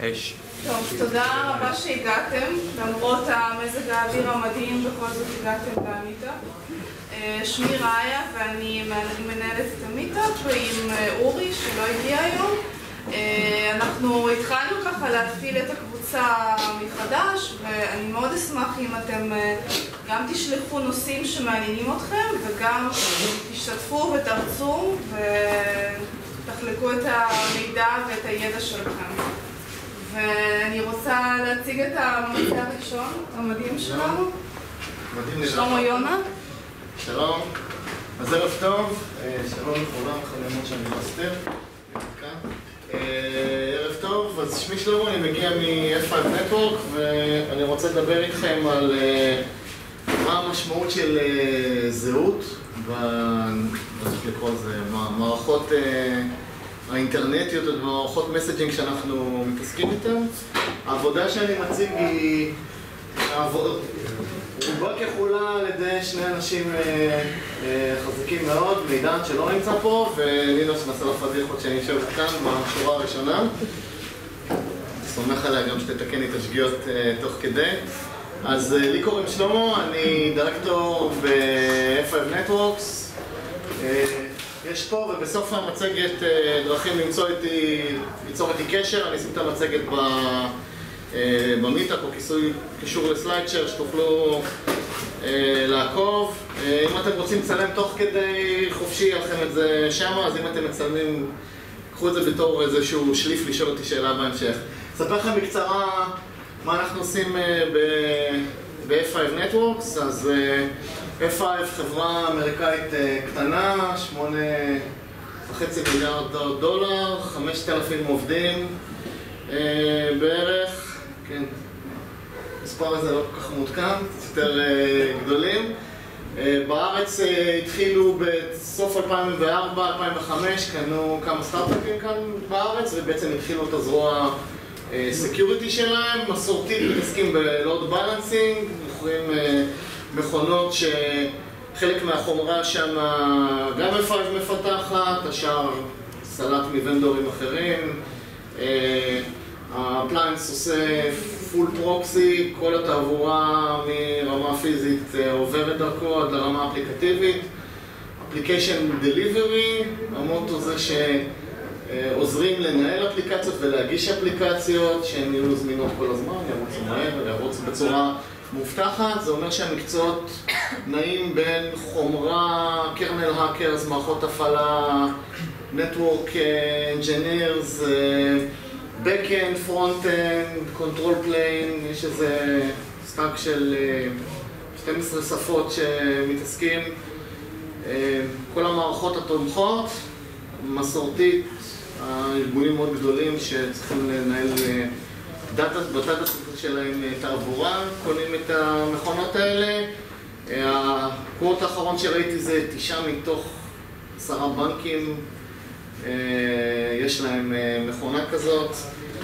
אש. טוב, תודה רבה שהגעתם, למרות המזג האוויר המדהים, בכל זאת הגעתם למיטאפ. שמי ראיה ואני מנהלת את המיטאפ עם אורי שלא הגיע היום. אנחנו התחלנו ככה להפעיל את הקבוצה מחדש, ואני מאוד אשמח אם אתם גם תשלחו נושאים שמעניינים אתכם וגם תשתתפו ותרצו ותחלקו את המידע ואת הידע שלכם. ואני רוצה להציג את המרצה הראשון, המדהים שלנו, שלמה יונה. שלום, אז ערב טוב, שלום לכולם, חלמות שאני מסתר. ערב טוב, אז שמי שלמה, אני מגיע מ-F5 Network ואני רוצה לדבר איתכם על מה המשמעות של זהות, צריך לקרוא לזה, מערכות האינטרנטיות ומערכות מסג'ינג שאנחנו מתעסקים איתן. העבודה שאני מציג היא רובה ככולה על ידי שני אנשים חזקים מאוד, מידן שלא נמצא פה ונינו שמנסה לו פדיחות שאני יושב כאן בשורה הראשונה. סומך עליה גם שתתקן את השגיאות תוך כדי. אז לי קוראים שלמה, אני דירקטור ב-F5 Networks. יש פה ובסוף המצגת דרכים ליצור איתי קשר, אני אשים את המצגת במיטאפ או קישור לסליידשר שתוכלו לעקוב. אם אתם רוצים לצלם תוך כדי חופשי, יהיה לכם את זה שמה, אז אם אתם מצלמים, קחו את זה בתור איזשהו שליף לשאול אותי שאלה בהמשך. אספר לכם בקצרה מה אנחנו עושים ב-F5 Networks. אז F5 חברה אמריקאית קטנה, $8.5 מיליארד, 5,000 עובדים בערך, כן, המספר הזה לא כל כך מעודכן, יותר גדולים. בארץ התחילו בסוף 2004-2005, קנו כמה סטארט-אפים כאן בארץ ובעצם התחילו את הזרוע סקיוריטי שלהם. מסורתית מתעסקים בלוד בלנסינג, מוכרים מכונות שחלק מהחומרה שם גם F5 מפתחת, השאר סלט מוונדורים אחרים. האפליינס עושה פול פרוקסי, כל התעבורה מרמה פיזית עוברת דרכו עד לרמה אפליקטיבית. אפליקיישן דליברי, המוטו זה שעוזרים לנהל אפליקציות ולהגיש אפליקציות שהן יהיו זמינות כל הזמן, ירוצו מהר וירוצו בצורה מובטחת. זה אומר שהמקצועות נעים בין חומרה, קרנל האקרס, מערכות הפעלה, נטוורק אנג'ינירס, Backend, Frontend, Control Plane, יש איזה סטאק של 12 שפות שמתעסקים. כל המערכות התומכות, מסורתית, הארגונים מאוד גדולים שצריכים לנהל בדאטה שלהם תעבורה, קונים את המכונות האלה. הקוורט האחרון שראיתי זה 9 מתוך 10 בנקים יש להם מכונה כזאת,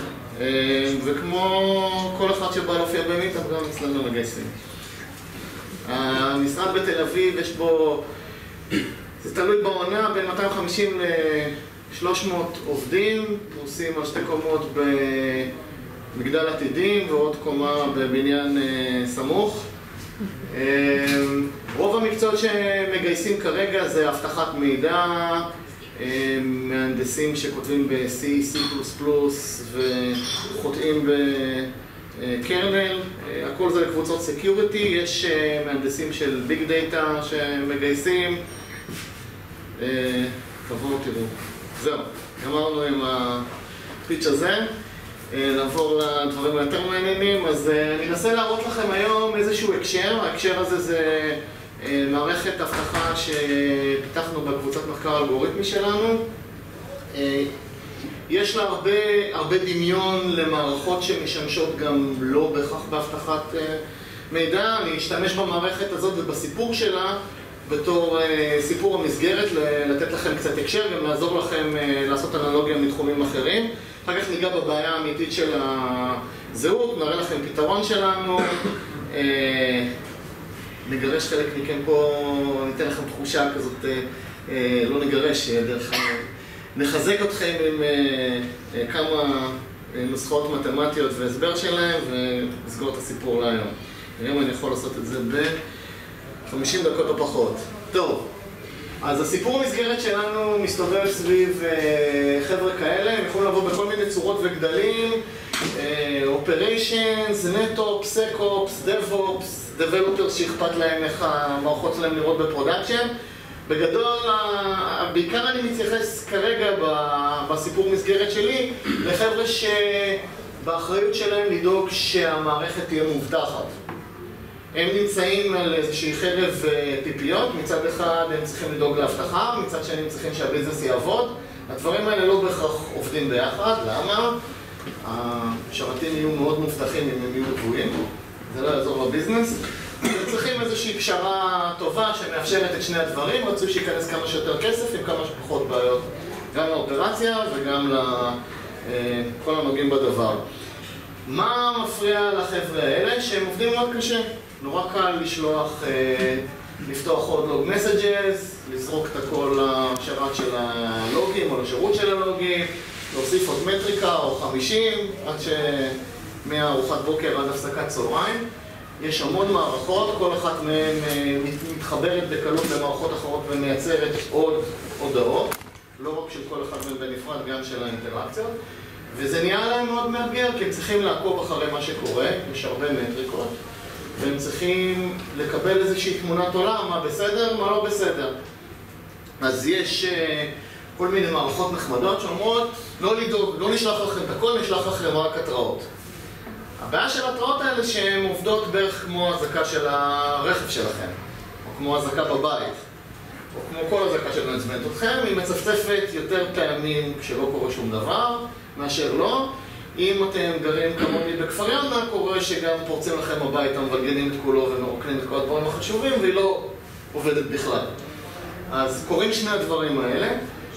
וכמו כל אחד שבא להופיע במיטאפ גם אצלנו מגייסים. המשרד בתל אביב יש בו, זה תלוי בעונה, בין 250 ל-300 עובדים, עושים על 2 קומות במגדל עתידים ועוד קומה בבניין סמוך. רוב המקצועות שמגייסים כרגע זה אבטחת מידע, מהנדסים שכותבים ב-C, C++ וחוטאים בקרנל, הכל זה לקבוצות סקיוריטי. יש מהנדסים של ביג דאטה שמגייסים. תבואו תראו. זהו, גמרנו עם הפיץ' הזה. נעבור לדברים היותר מעניינים. אז אני אנסה להראות לכם היום איזשהו הקשר. ההקשר הזה זה מערכת אבטחה שפיתחנו בקבוצת מחקר אלגוריתמי שלנו. יש לה הרבה דמיון למערכות שמשמשות גם לא בהכרח באבטחת מידע. אני אשתמש במערכת הזאת ובסיפור שלה בתור סיפור המסגרת, לתת לכם קצת הקשר, גם לעזור לכם לעשות אנלוגיה מתחומים אחרים. אחר כך ניגע בבעיה האמיתית של הזהות, נראה לכם פתרון שלנו. נגרש חלק מכם פה, ניתן לכם תחושה כזאת, לא נגרש, דרך נחזק אתכם עם כמה נוסחאות מתמטיות והסבר שלהם ונסגור את הסיפור להיום. נראה אם אני יכול לעשות את זה ב-50 דקות או פחות. טוב, אז הסיפור מסגרת שלנו מסתובב סביב חבר'ה כאלה, הם יכולים לבוא בכל מיני צורות וגדלים, Operations, NetOps, SecOps, DevOps, Developers שאכפת להם איך המערכות שלהם לראות בפרודקשן. בגדול, בעיקר אני מתייחס כרגע בסיפור מסגרת שלי לחבר'ה שבאחריות שלהם לדאוג שהמערכת תהיה מובטחת. הם נמצאים על איזושהי חרב פיפיות, מצד אחד הם צריכים לדאוג להבטחה, מצד שני הם צריכים שהביזנס יעבוד. הדברים האלה לא בהכרח עובדים ביחד, למה? השרתים יהיו מאוד מובטחים אם הם יהיו גבוהים, זה לא יעזור לביזנס. הם צריכים איזושהי פשרה טובה שמאפשרת את שני הדברים, רצו שייכנס כמה שיותר כסף עם כמה שפחות בעיות, גם לאופרציה וגם לכל הנוגעים בדבר. מה מפריע לחבר'ה האלה? שהם עובדים מאוד קשה. נורא קל לשלוח, לפתוח עוד לוג מסג'ז, לזרוק את הכל לשרת של הלוגים או לשירות של הלוגים, להוסיף עוד מטריקה או 50, עד שמארוחת בוקר עד הפסקת צהריים. יש המון מערכות, כל אחת מהן מתחברת בקלות למערכות אחרות ומייצרת עוד הודעות, לא רק של כל אחד מהן בנפרד, גם של האינטראקציות. וזה נהיה להם מאוד מאתגר, כי הם צריכים לעקוב אחרי מה שקורה, יש הרבה מטריקות, והם צריכים לקבל איזושהי תמונת עולם, מה בסדר, מה לא בסדר. אז יש כל מיני מערכות נחמדות שאומרות, לא לדאוג, לא נשלח לכם את הכל, נשלח לכם רק התראות. הבעיה של התראות האלה שהן עובדות בערך כמו הזקה של הרכב שלכם, או כמו הזקה בבית, או כמו כל הזקה שמעצבנת אתכם, היא מצפצפת יותר פעמים כשלא קורה שום דבר, מאשר לא. אם אתם גרים כמוני בכפר יונה, קורה שגם פורצים לכם הביתה, מבלגנים את כולו ומרוקנים את כל הדברים החשובים, והיא לא עובדת בכלל. אז קורים שני הדברים האלה,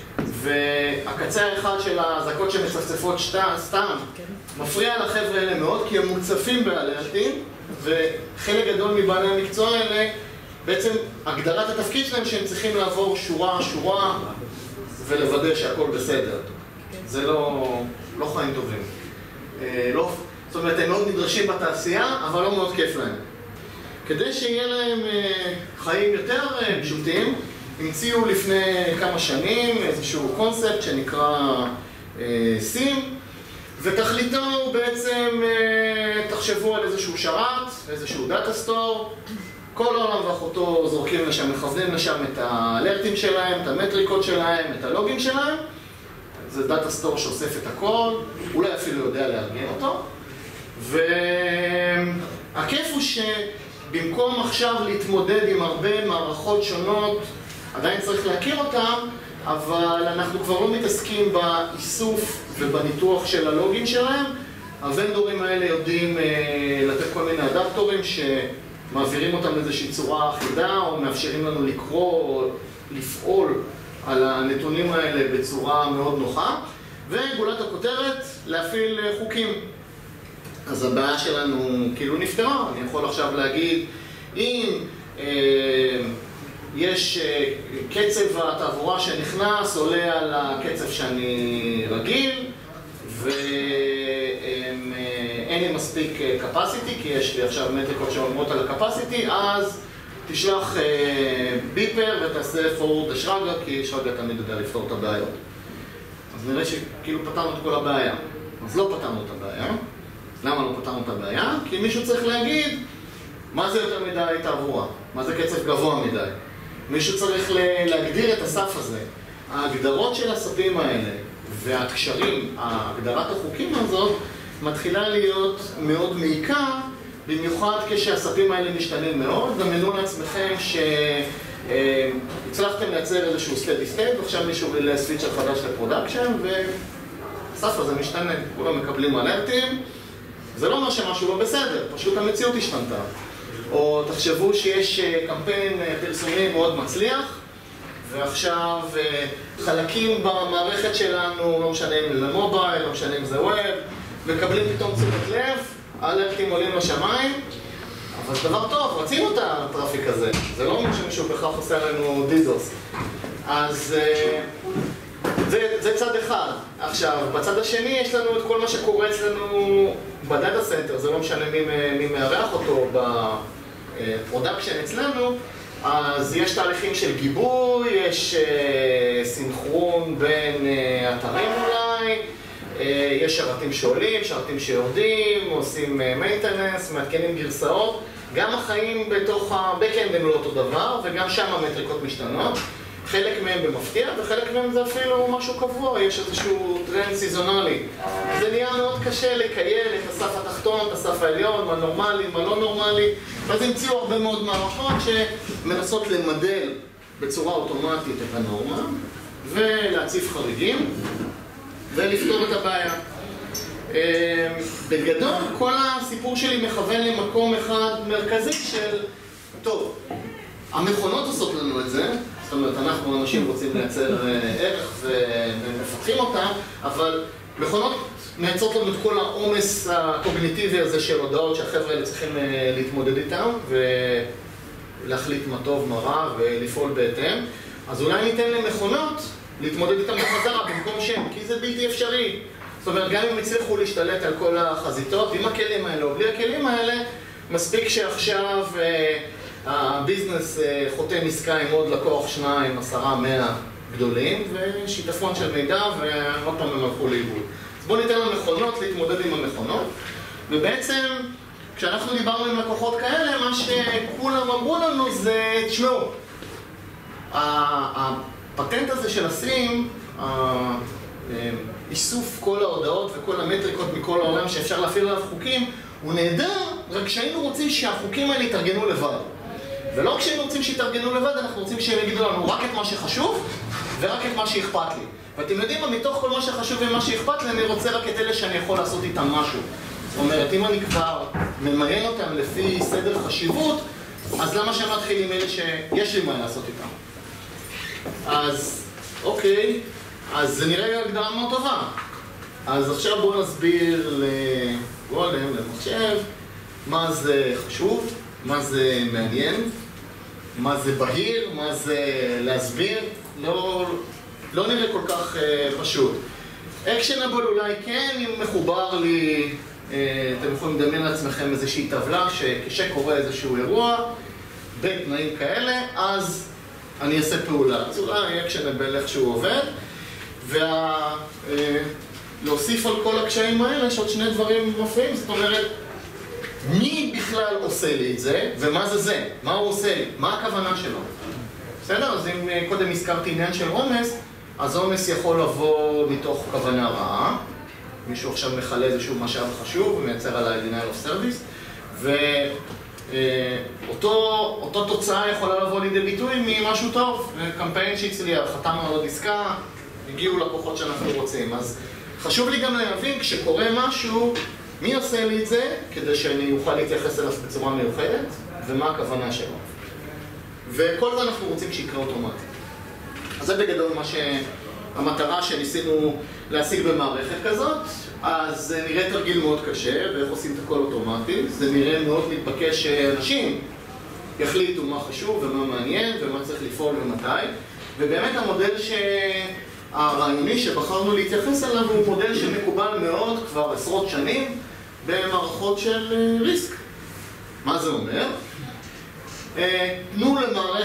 והקצה האחד של הזקות שמצפצפות סתם מפריע לחבר'ה האלה מאוד, כי הם מוצפים באלרטים, וחלק גדול מבעלי המקצוע האלה, בעצם הגדרת התפקיד שלהם שהם צריכים לעבור שורה ולוודא שהכל בסדר. זה לא חיים טובים. זאת אומרת, הם מאוד נדרשים בתעשייה, אבל לא מאוד כיף להם. כדי שיהיה להם חיים יותר פשוטים, המציאו לפני כמה שנים איזשהו קונספט שנקרא סים, ותכליתו הוא בעצם, תחשבו על איזשהו שרת, איזשהו דאטה סטור, כל העולם ואחותו זורקים לשם, מכוונים לשם את האלרטים שלהם, את המטריקות שלהם, את הלוגים שלהם. זה דאטה סטור שאוסף את הכל, אולי אפילו יודע לארגן אותו. והכיף הוא שבמקום עכשיו להתמודד עם הרבה מערכות שונות, עדיין צריך להכיר אותם, אבל אנחנו כבר לא מתעסקים באיסוף ובניתוח של הלוגים שלהם. הוונדורים האלה יודעים לתת כל מיני אדפטורים שמעבירים אותם לאיזושהי צורה אחידה, או מאפשרים לנו לקרוא או לפעול על הנתונים האלה בצורה מאוד נוחה, וגולת הכותרת, להפעיל חוקים. אז הבעיה שלנו כאילו נפתרה. אני יכול עכשיו להגיד, אם יש קצב התעבורה שנכנס עולה על הקצב שאני רגיל, ואין לי מספיק capacity, כי יש לי עכשיו מטריקות שאומרות על ה-capacity, אז תשלח ביפר ותעשה forward לשרגע, כי שרגע תמיד יודע לפתור את הבעיות. אז נראה שכאילו פתרנו את כל הבעיה. אז לא פתרנו את הבעיה. למה לא פתרנו את הבעיה? כי מישהו צריך להגיד מה זה יותר מדי תעבורה, מה זה קצב גבוה מדי. מישהו צריך להגדיר את הסף הזה. ההגדרות של הספים האלה והקשרים, הגדרת החוקים הזאת, מתחילה להיות מאוד מעיקה, במיוחד כשהספים האלה משתנים מאוד. דמיינו לעצמכם שהצלחתם לייצר איזשהו steady state, ועכשיו מישהו לסוויצ'ר חדש לפרודקשן, והסף הזה משתנה, כולם מקבלים אלרטים. זה לא אומר שמשהו לא בסדר, פשוט המציאות השתנתה. או תחשבו שיש קמפיין פרסומי מאוד מצליח, ועכשיו חלקים במערכת שלנו, לא משנה אם זה מובייל, לא משנה אם זה ווב, מקבלים פתאום תשומת לב, האלרטים עולים לשמיים, אבל זה דבר טוב, רצינו את הטראפיק הזה, זה לא אומר שמישהו בכך עושה לנו דידוס. אז זה צד אחד. עכשיו, בצד השני יש לנו את כל מה שקורה אצלנו בדאטה סנטר, זה לא משנה מי מארח אותו בפרודקשן אצלנו, אז יש תהליכים של גיבוי, יש סינכרון בין אתרים אולי, יש שרתים שעולים, שרתים שיורדים, עושים maintenance, מעדכנים גרסאות. גם החיים בתוך ה-Backend הם לא אותו דבר, וגם שם המטריקות משתנות. חלק מהם במפתיע, וחלק מהם זה אפילו משהו קבוע, יש איזשהו טרנד סיזונלי. זה נהיה מאוד קשה לקייל את הסף התחתון, את הסף העליון, מה נורמלי, מה לא נורמלי. ואז המציאו הרבה מאוד מערכות שמנסות למדל בצורה אוטומטית את הנורמה, ולהציף חריגים, ולפתור את הבעיה. בגדול, כל הסיפור שלי מכוון למקום אחד מרכזי של, טוב, המכונות עושות לנו את זה, זאת אומרת, אנחנו אנשים רוצים לייצר ערך ומפתחים אותם, אבל מכונות מייצרות לנו את כל העומס הקוגניטיבי הזה של הודעות שהחבר'ה האלה צריכים להתמודד איתם ולהחליט מה טוב, מה רע ולפעול בהתאם. אז אולי ניתן למכונות להתמודד איתם בחזרה במקום שם, כי זה בלתי אפשרי. זאת אומרת, גם אם הצליחו להשתלט על כל החזיתות, עם הכלים האלה או בלי הכלים האלה, מספיק שעכשיו הביזנס חותם עסקה עם עוד לקוח 2, 10, 100 גדולים, ושיטפון של מידע, ועוד פעם הם הלכו לאיבוד. אז בואו ניתן למכונות להתמודד עם המכונות, ובעצם כשאנחנו דיברנו עם לקוחות כאלה, מה שכולם אמרו לנו זה, תשמעו, הפטנט הזה של לשים, איסוף כל ההודעות וכל המטריקות מכל העולם שאפשר להפעיל עליו חוקים, הוא נהדר, רק שהיינו רוצים שהחוקים האלה יתארגנו לבד. ולא כשהיינו רוצים שיתארגנו לבד, אנחנו רוצים שהם יגידו לנו רק את מה שחשוב ורק את מה שאכפת לי. ואתם יודעים מה, מתוך כל מה שחשוב ומה שאכפת לי, אני רוצה רק את אלה שאני יכול לעשות איתם משהו. זאת אומרת, אם אני כבר ממיין אותם לפי סדר חשיבות, אז למה שאני מתחיל עם אלה שיש לי מה לעשות איתם? אז, אוקיי, אז זה נראה הגדרה מאוד טובה. אז עכשיו בואו נסביר לגולם, למחשב, מה זה חשוב, מה זה מעניין, מה זה בהיר, מה זה להסביר, לא נראה כל כך פשוט. אקשנבל אולי כן, אם מחובר לי, אתם יכולים לדמיין לעצמכם איזושהי טבלה שכשקורה איזשהו אירוע, בתנאים כאלה, אז אני אעשה פעולה. אז אולי אקשנבל איך שהוא עובד, להוסיף על כל הקשיים האלה, יש עוד שני דברים מופיעים, זאת אומרת, מי בכלל עושה לי את זה, ומה זה זה? מה הוא עושה לי? מה הכוונה שלו? בסדר? אז אם קודם הזכרתי עניין של עומס, אז עומס יכול לבוא מתוך כוונה רעה. מישהו עכשיו מחלה איזשהו משאב חשוב ומייצר עליי denial of service, ואותו תוצאה יכולה לבוא לידי ביטוי ממשהו טוב, קמפיין שהצליח, חתמנו על עוד עסקה, הגיעו לקוחות שאנחנו רוצים. אז חשוב לי גם להבין, כשקורה משהו, מי עושה לי את זה, כדי שאני אוכל להתייחס אליו בצורה מיוחדת, ומה הכוונה שלו. וכל זה אנחנו רוצים שיקרה אוטומטית. אז זה בגדול המטרה שניסינו להשיג במערכת כזאת. אז זה נראה תרגיל מאוד קשה, ואיך עושים את הכל אוטומטי. זה נראה מאוד מתבקש שאנשים יחליטו מה חשוב ומה מעניין, ומה צריך לפעול ומתי. ובאמת המודל הרעיוני שבחרנו להתייחס אליו הוא מודל שמקובל מאוד כבר עשרות שנים במערכות של ריסק. מה זה אומר? תנו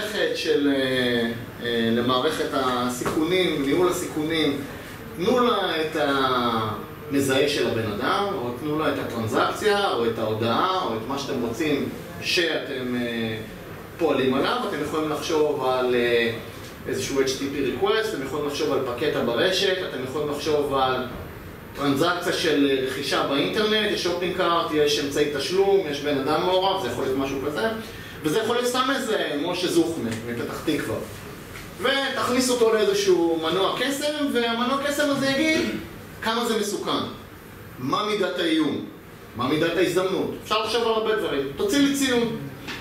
למערכת הסיכונים, ניהול הסיכונים, תנו לה את המזהה של הבן אדם, או תנו לה את הטרנזקציה, או את ההודעה, או את מה שאתם רוצים שאתם פועלים עליו. אתם יכולים לחשוב על איזשהו HTTP request, אתם יכולים לחשוב על פקטה ברשת, אתם יכולים לחשוב על טרנזקציה של רכישה באינטרנט, יש שופינג קארט, יש אמצעי תשלום, יש בן אדם מעורב, זה יכול להיות משהו כזה, וזה יכול להיות סתם איזה משה זוכמן מפתח תקווה. ותכניס אותו לאיזשהו מנוע קסם, והמנוע קסם הזה יגיד כמה זה מסוכן, מה מידת האיום, מה מידת ההזדמנות. אפשר לחשוב על הרבה דברים, תוציא לי ציון.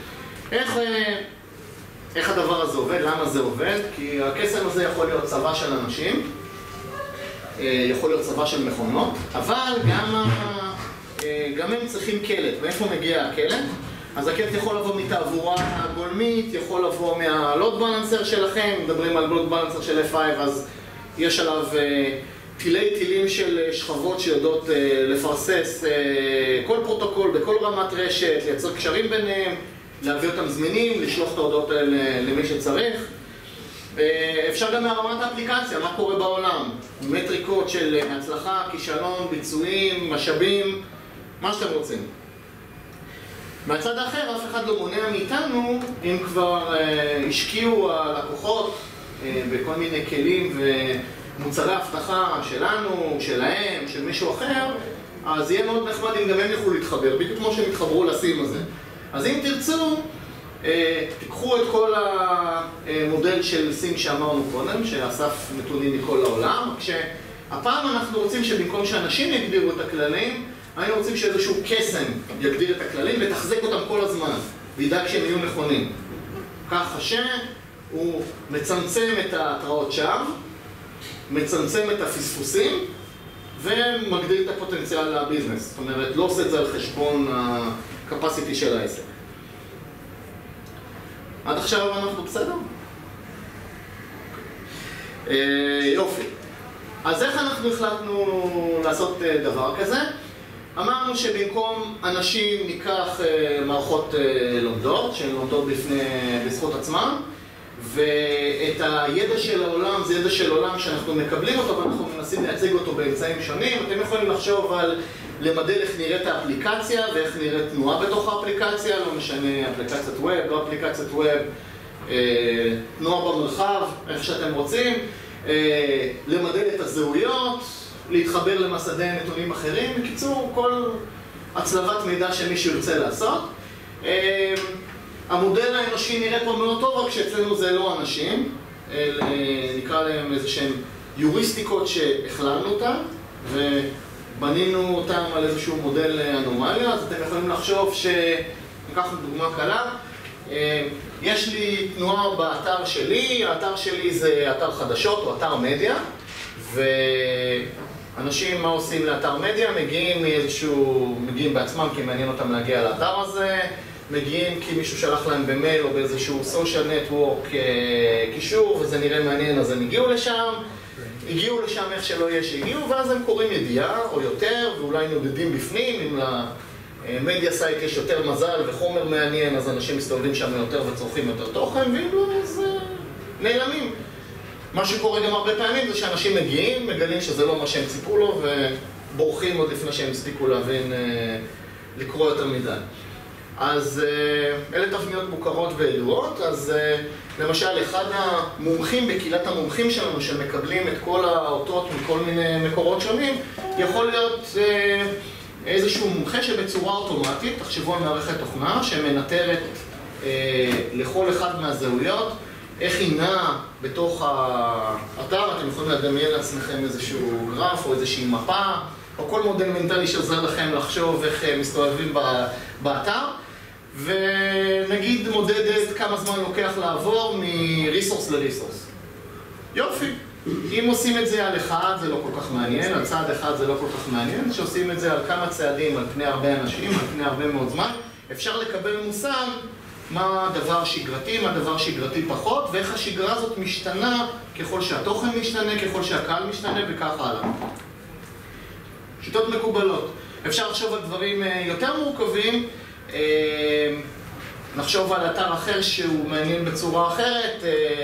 איך הדבר הזה עובד, למה זה עובד? כי הקסם הזה יכול להיות צבא של אנשים, יכול להיות צבא של מכונות, אבל גם הם צריכים קלט. מאיפה מגיע הקלט? אז הקלט יכול לבוא מתעבורה גולמית, יכול לבוא מהלוד בלנסר שלכם, מדברים על לוד בלנסר של F5, אז יש עליו תילי תילים של שכבות שיודעות לפרסס כל פרוטוקול בכל רמת רשת, לייצר קשרים ביניהם, להביא אותם זמינים, לשלוח את ההודעות האלה למי שצריך. אפשר גם מהרמת האפליקציה, מה קורה בעולם, מטריקות של הצלחה, כישלון, ביצועים, משאבים, מה שאתם רוצים. מהצד האחר, אף אחד לא מונע מאיתנו, אם כבר השקיעו הלקוחות בכל מיני כלים ומוצרי הבטחה שלנו, שלהם, של מישהו אחר, אז יהיה מאוד נחמד אם גם הם יוכלו להתחבר, בדיוק כמו שהם התחברו לסים הזה. אז אם תרצו, תיקחו את כל המודל של סים שאמרנו קודם, שאסף נתונים מכל העולם, כשהפעם אנחנו רוצים שבמקום שאנשים יגדירו את הכללים, היינו רוצים שאיזשהו קסם יגדיר את הכללים ותחזק אותם כל הזמן, וידאג שהם יהיו נכונים. ככה שהוא מצמצם את ההתראות שווא, מצמצם את הפספוסים, ומגדיל את הפוטנציאל לביזנס. זאת אומרת, לא עושה את זה על חשבון הקפסיטי של העסק. עד עכשיו אנחנו בסדר? יופי. אז איך אנחנו החלטנו לעשות דבר כזה? אמרנו שבמקום אנשים ניקח מערכות לומדות, שהן לומדות בזכות עצמם, ואת הידע של העולם, זה ידע של עולם שאנחנו מקבלים אותו ואנחנו מנסים להציג אותו באמצעים שונים. אתם יכולים לחשוב על למדל איך נראית האפליקציה ואיך נראית תנועה בתוך האפליקציה, לא משנה אפליקציית ווב, לא אפליקציית ווב, תנועה במרחב, איך שאתם רוצים, למדל את הזהויות, להתחבר למסדי נתונים אחרים, בקיצור, כל הצלבת מידע שמישהו ירצה לעשות. המודל האנושי נראה פה מאוד טוב, רק שאצלנו זה לא אנשים, נקרא להם איזה שהם יוריסטיקות שהכללנו אותם, ובנינו אותם על איזשהו מודל אנומליה, אז אתם יכולים לחשוב ניקח דוגמה קלה, יש לי תנועה באתר שלי, האתר שלי זה אתר חדשות או אתר מדיה, ואנשים מה עושים לאתר מדיה? מגיעים בעצמם כי מעניין אותם להגיע לאתר הזה, מגיעים כי מישהו שלח להם במייל או באיזשהו social network קישור וזה נראה מעניין אז הם הגיעו לשם איך שלא יהיה שהגיעו ואז הם קוראים ידיעה או יותר ואולי נודדים בפנים אם למדיה סייט יש יותר מזל וחומר מעניין אז אנשים מסתובבים שם יותר וצורכים יותר תוכן ואם לא אז נעלמים. מה שקורה גם הרבה פעמים זה שאנשים מגיעים, מגלים שזה לא מה שהם ציפו לו ובורחים עוד לפני שהם הספיקו להבין, לקרוא יותר מדי. אז אלה תבניות מוכרות וידועות, אז למשל אחד המומחים בקהילת המומחים שלנו שמקבלים את כל האותות מכל מיני מקורות שונים יכול להיות איזשהו מומחה שבצורה אוטומטית, תחשבו על מערכת תוכנה שמנטרת לכל אחד מהזהויות איך היא נעה בתוך האתר, אתם יכולים לדמיין לעצמכם איזשהו גרף או איזושהי מפה או כל מודל מנטלי שעוזר לכם לחשוב איך מסתובבים באתר ונגיד מודדת כמה זמן לוקח לעבור מריסורס לריסורס. יופי. אם עושים את זה על אחד זה לא כל כך מעניין, על צעד אחד זה לא כל כך מעניין, שעושים את זה על כמה צעדים, על פני הרבה אנשים, על פני הרבה מאוד זמן, אפשר לקבל מושג מה הדבר שגרתי, מה הדבר שגרתי פחות, ואיך השגרה הזאת משתנה ככל שהתוכן משתנה, ככל שהקהל משתנה וכך הלאה. שיטות מקובלות. אפשר לחשוב על דברים יותר מורכבים, נחשוב על אתר אחר שהוא מעניין בצורה אחרת,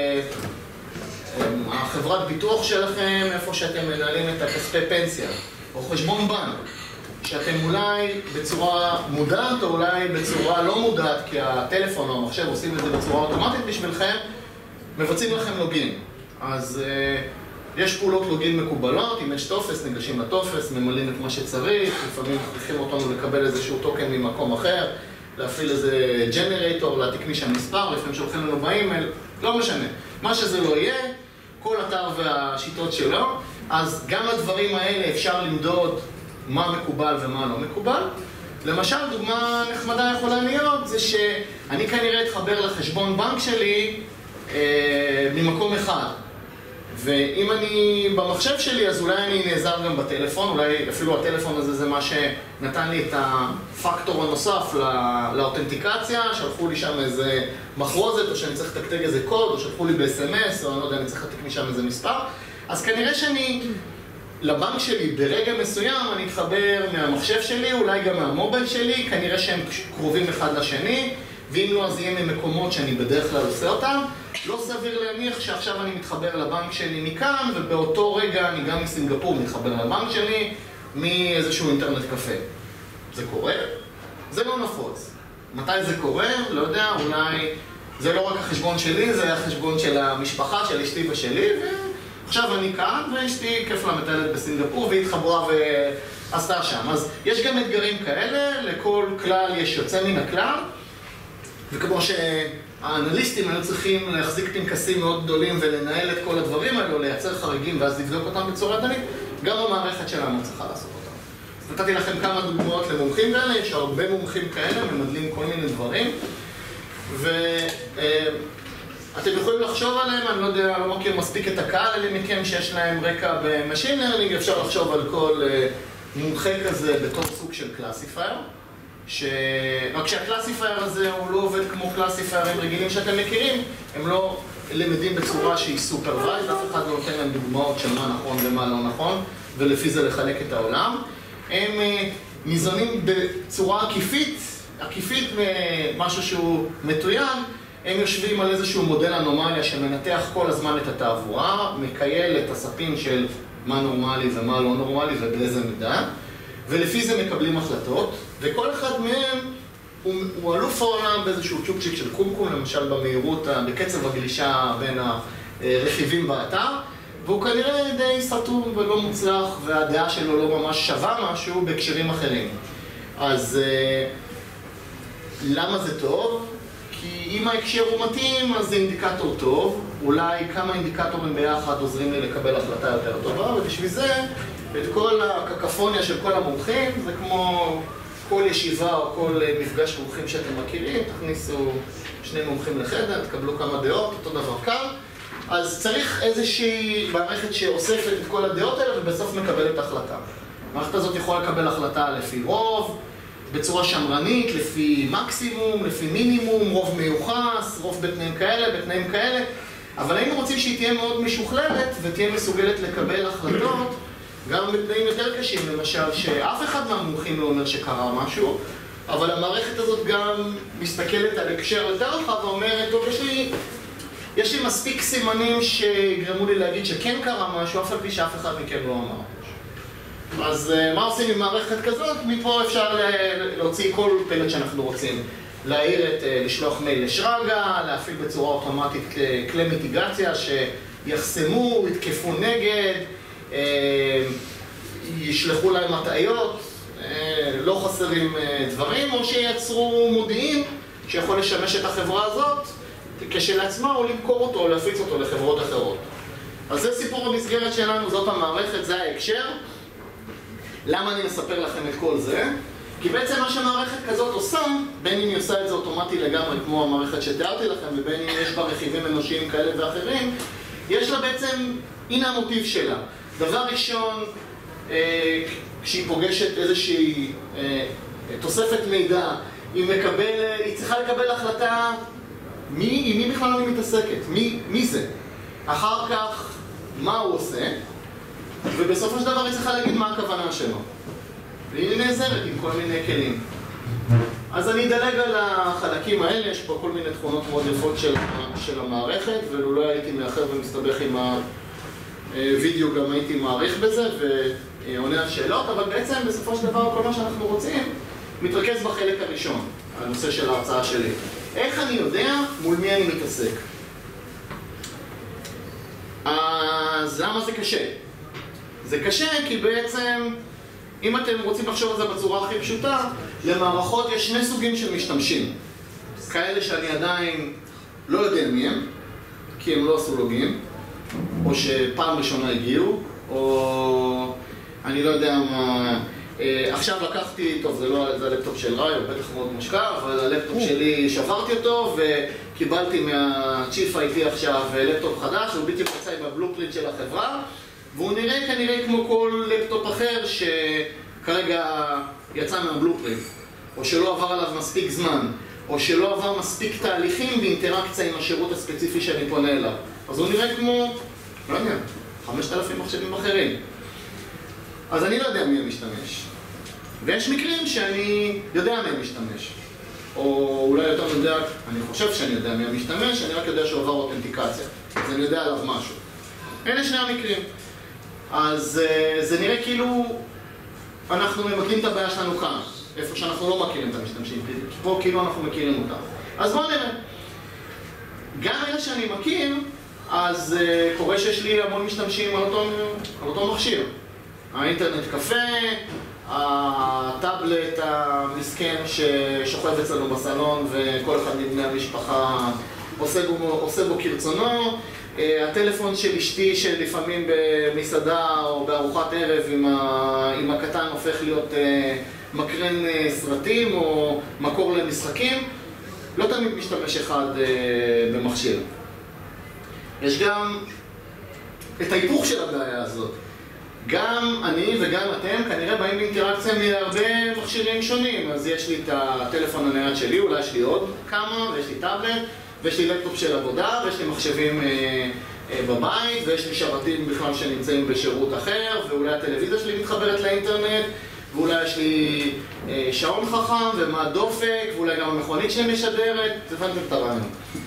החברת ביטוח שלכם, איפה שאתם מנהלים את הכספי פנסיה, או חשבון בנק, שאתם אולי בצורה מודעת או אולי בצורה לא מודעת, כי הטלפון או המחשב עושים את זה בצורה אוטומטית בשבילכם, מבצעים לכם לוגין. אז יש פעולות לוגין מקובלות, אם יש טופס, ניגשים לטופס, ממלאים את מה שצריך, לפעמים מכריחים אותנו לקבל איזשהו טוקן ממקום אחר, להפעיל איזה ג'נרייטור, להעתיק משם מספר, לפעמים שולחים לנו באימייל, לא משנה. מה שזה לא יהיה, כל אתר והשיטות שלו, אז גם הדברים האלה אפשר למדוד מה מקובל ומה לא מקובל. למשל, דוגמה נחמדה יכולה להיות, זה שאני כנראה אתחבר לחשבון בנק שלי ממקום אחד. ואם אני במחשב שלי, אז אולי אני נעזר גם בטלפון, אולי אפילו הטלפון הזה זה מה שנתן לי את הפקטור הנוסף לאותנטיקציה, שלחו לי שם איזה מחרוזת, או שאני צריך לתקתק איזה קוד, או שלחו לי ב-SMS, או אני לא יודע, אני צריך לתקתק משם איזה מספר. אז כנראה שאני, לבנק שלי ברגע מסוים אני אתחבר מהמחשב שלי, אולי גם מהמובייל שלי, כנראה שהם קרובים אחד לשני, ואם לא אז יהיה ממקומות שאני בדרך כלל עושה אותם. לא סביר להניח שעכשיו אני מתחבר לבנק שלי מכאן, ובאותו רגע אני גם מסינגפור מתחבר לבנק שלי מאיזשהו אינטרנט קפה. זה קורה? זה לא נפוץ. מתי זה קורה? לא יודע, אולי זה לא רק החשבון שלי, זה החשבון של המשפחה, של אשתי ושלי, ועכשיו אני כאן, ואשתי כיף לה מטיילת בסינגפור, והיא התחברה ועשתה שם. אז יש גם אתגרים כאלה, לכל כלל יש יוצא מן הכלל, וכמו שהאנליסטים היו צריכים להחזיק פנקסים מאוד גדולים ולנהל את כל הדברים האלו, לייצר חריגים ואז לבדוק אותם בצורה ידנית, גם המערכת שלנו צריכה לעשות אותם. אז נתתי לכם כמה דוגמאות למומחים כאלה, יש הרבה מומחים כאלה, ממדלים כל מיני דברים, ואתם יכולים לחשוב עליהם, אני לא יודע, לא מכיר מספיק את הקהל אלה מכם שיש להם רקע במשין לרנינג, אפשר לחשוב על כל מומחה כזה בתור סוג של קלאסיפייר, רק שהקלאסיפייר הזה הוא לא עובד כמו קלאסיפיירים רגילים שאתם מכירים, הם לא למדים בצורה שהיא סופרווייז, אף אחד לא נותן להם דוגמאות של מה נכון ומה לא נכון, ולפי זה לחלק את העולם. הם ניזונים בצורה עקיפית ממשהו שהוא מתוין, הם יושבים על איזשהו מודל אנומליה שמנתח כל הזמן את התעבורה, מקייל את הספים של מה נורמלי ומה לא נורמלי ובאיזה מידה, ולפי זה מקבלים החלטות, וכל אחד מהם הוא אלוף העולם באיזשהו צ'ופצ'יק של קומקום, למשל במהירות, בקצב הגלישה בין הרכיבים באתר, והוא כנראה די סתום ולא מוצלח, והדעה שלו לא ממש שווה משהו בהקשרים אחרים. אז למה זה טוב? כי אם ההקשר הוא מתאים, אז זה אינדיקטור טוב. אולי כמה אינדיקטורים ביחד עוזרים לי לקבל החלטה יותר טובה, ובשביל זה, את כל הקקפוניה של כל המומחים, זה כמו כל ישיבה או כל מפגש מומחים שאתם מכירים, תכניסו שני מומחים לחדר, תקבלו כמה דעות, אותו דבר כאן. אז צריך איזושהי מערכת שאוספת את כל הדעות האלה ובסוף מקבלת החלטה. המערכת הזאת יכולה לקבל החלטה לפי רוב, בצורה שמרנית, לפי מקסימום, לפי מינימום, רוב מיוחס, רוב בתנאים כאלה, אבל היינו רוצים שהיא תהיה מאוד משוכללת ותהיה מסוגלת לקבל החלטות גם בתנאים יותר קשים, למשל שאף אחד מהמומחים לא אומר שקרה משהו, אבל המערכת הזאת גם מסתכלת על הקשר יותר רחב ואומרת, טוב, יש לי מספיק סימנים שיגרמו לי להגיד שכן קרה משהו, אף על פי שאף אחד מכם לא אמר משהו. אז מה עושים עם מערכת כזאת? מפה אפשר להוציא כל פלט שאנחנו רוצים. לשלוח מייל לשרגא, להפעיל בצורה אוטומטית כלי מיטיגציה שיחסמו, יתקפו נגד, ישלחו להם הטעיות, לא חסרים דברים, או שייצרו מודיעין שיכול לשמש את החברה הזאת כשלעצמה או למכור אותו או להפיץ אותו לחברות אחרות. אז זה סיפור המסגרת שלנו, זאת המערכת, זה ההקשר. למה אני מספר לכם את כל זה? כי בעצם מה שמערכת כזאת עושה, בין אם היא עושה את זה אוטומטי לגמרי כמו המערכת שתיארתי לכם, ובין אם יש בה רכיבים אנושיים כאלה ואחרים, יש לה בעצם, הנה המוטיב שלה. דבר ראשון, כשהיא פוגשת איזושהי תוספת מידע, היא צריכה לקבל החלטה עם מי בכלל אני מתעסקת, מי זה? אחר כך, מה הוא עושה? ובסופו של דבר היא צריכה להגיד מה הכוונה שלו. והיא נעזרת עם כל מיני כלים. אז אני אדלג על החלקים האלה, יש פה כל מיני תכונות מאוד יפות של המערכת, ולולא הייתי מאחר ומסתבך עם הווידאו גם הייתי מעריך בזה ועונה על שאלות, אבל בעצם בסופו של דבר כל מה שאנחנו רוצים מתרכז בחלק הראשון, הנושא של ההרצאה שלי. איך אני יודע מול מי אני מתעסק? אז למה זה קשה? זה קשה כי בעצם, אם אתם רוצים לחשוב על זה בצורה הכי פשוטה, למערכות יש שני סוגים של משתמשים. כאלה שאני עדיין לא יודע מי הם, כי הם לא עשו לוגין, או שפעם ראשונה הגיעו, או אני לא יודע מה... עכשיו לקחתי, טוב, זה הלפטופ של ראי, הוא בטח מאוד מושקע, אבל הלפטופ שלי שברתי אותו וקיבלתי מהצ'יף IT עכשיו לפטופ חדש, הוא בדיוק יצא עם הבלופרינט של החברה, והוא נראה כנראה כמו כל לפטופ אחר שכרגע יצא מהבלופרינט, או שלא עבר עליו מספיק זמן, או שלא עבר מספיק תהליכים באינטראקציה עם השירות הספציפי שאני פונה אליו. אז הוא נראה כמו, לא יודע, 5,000 מחשבים אחרים. אז אני לא יודע מי המשתמש. ויש מקרים שאני יודע מי המשתמש. או אולי יותר יודע, אני חושב שאני יודע מי המשתמש, אני רק יודע שהוא עבר אותנטיקציה. אז אני יודע עליו משהו. אלה שני המקרים. אז זה נראה כאילו אנחנו ממקדים את הבעיה שלנו כאן, איפה שאנחנו לא מכירים את המשתמשים, כי פה כאילו אנחנו מכירים אותם. אז בואו נראה. גם אלה שאני מכיר, אז קורה שיש לי המון משתמשים על אותו מכשיר. האינטרנט קפה, הטאבלט המסכן ששוכב אצלנו בסלון וכל אחד מבני המשפחה עושה בו כרצונו, הטלפון של אשתי שלפעמים במסעדה או בארוחת ערב עם הקטן הופך להיות מקרן סרטים או מקור למשחקים. לא תמיד משתמש אחד במכשיר. יש גם את ההיפוך של הבעיה הזאת. גם אני וגם אתם כנראה באים באינטראקציה מהרבה מכשירים שונים. אז יש לי את הטלפון הנייד שלי, אולי יש לי עוד כמה, ויש לי טאבלט, ויש לי לפטופ של עבודה, ויש לי מחשבים בבית, ויש לי שרתים בכלל שנמצאים בשירות אחר, ואולי הטלוויזיה שלי מתחברת לאינטרנט, ואולי יש לי שעון חכם ומד דופק, ואולי גם המכונית שלי משדרת. הבנתם את הרעיון.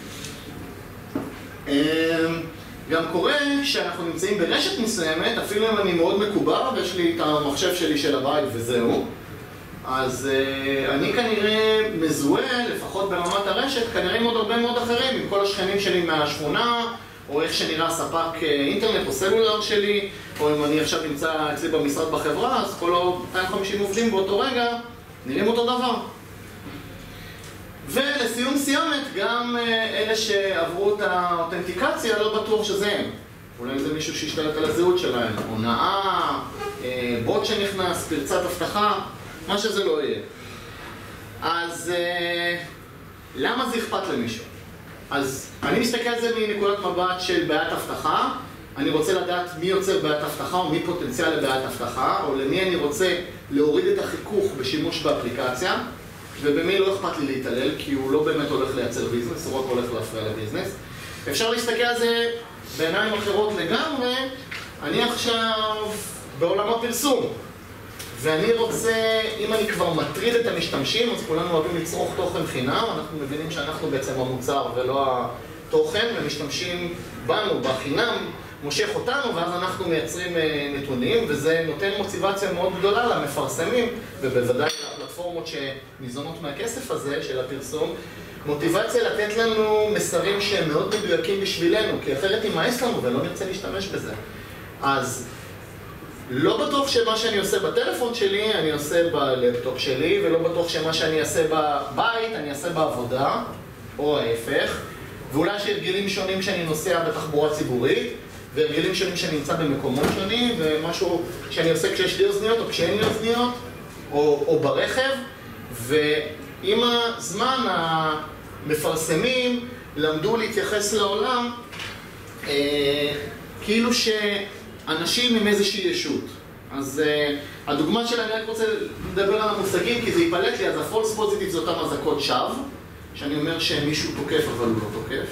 גם קורה שאנחנו נמצאים ברשת מסוימת, אפילו אם אני מאוד מקובר ויש לי את המחשב שלי של הבית וזהו, אז אני כנראה מזוהה, לפחות ברמת הרשת, כנראה עם עוד הרבה מאוד אחרים, עם כל השכנים שלי מהשכונה, או איך שנראה ספק אינטרנט או סלולר שלי, או אם אני עכשיו נמצא אצלי במשרד בחברה, אז כל 250 עובדים באותו רגע נראים אותו דבר. ולסיום סיומת, גם אלה שעברו את האותנטיקציה לא בטוח שזה הם. אולי זה מישהו שהשתלט על הזהות שלהם, הונאה, בוט שנכנס, פרצת הבטחה, מה שזה לא יהיה. אז למה זה אכפת למישהו? אז אני מסתכל על זה מנקודת מבט של בעיית הבטחה. אני רוצה לדעת מי יוצר בעיית הבטחה או מי פוטנציאל לבעיית הבטחה, או למי אני רוצה להוריד את החיכוך בשימוש באפליקציה, ובמי לא אכפת לי להתעלל, כי הוא לא באמת הולך לייצר ביזנס, הוא רק הולך להפריע לביזנס. אפשר להסתכל על זה בעיניים אחרות לגמרי. אני עכשיו בעולם הפרסום, ואני רוצה, אם אני כבר מטריד את המשתמשים, אז כולנו אוהבים לצרוך תוכן חינם, אנחנו מבינים שאנחנו בעצם המוצר ולא התוכן, ומשתמשים בנו, בחינם, מושך אותנו, ואז אנחנו מייצרים נתונים, וזה נותן מוטיבציה מאוד גדולה למפרסמים, ובוודאי לפלטפורמות שניזונות מהכסף הזה של הפרסום, מוטיבציה לתת לנו מסרים שהם מאוד מדויקים בשבילנו, כי אחרת יימאס לנו ולא נרצה להשתמש בזה. אז לא בטוח שמה שאני עושה בטלפון שלי, אני עושה בלפטופ שלי, ולא בטוח שמה שאני אעשה בבית, אני אעשה בעבודה, או ההפך. ואולי יש הרגלים שונים שאני נוסע בתחבורה ציבורית, והרגלים שונים שאני נמצא במקומות שונים, ומשהו שאני עושה כשיש לי אוזניות או כשאין לי אוזניות, או ברכב. ועם הזמן המפרסמים למדו להתייחס לעולם כאילו שאנשים עם איזושהי ישות. אז הדוגמה שלה, אני רק רוצה לדבר על המושגים כי זה ייפלט לי. אז ה-false positive זה אותם אזעקות שווא, שאני אומר שמישהו תוקף אבל הוא לא תוקף.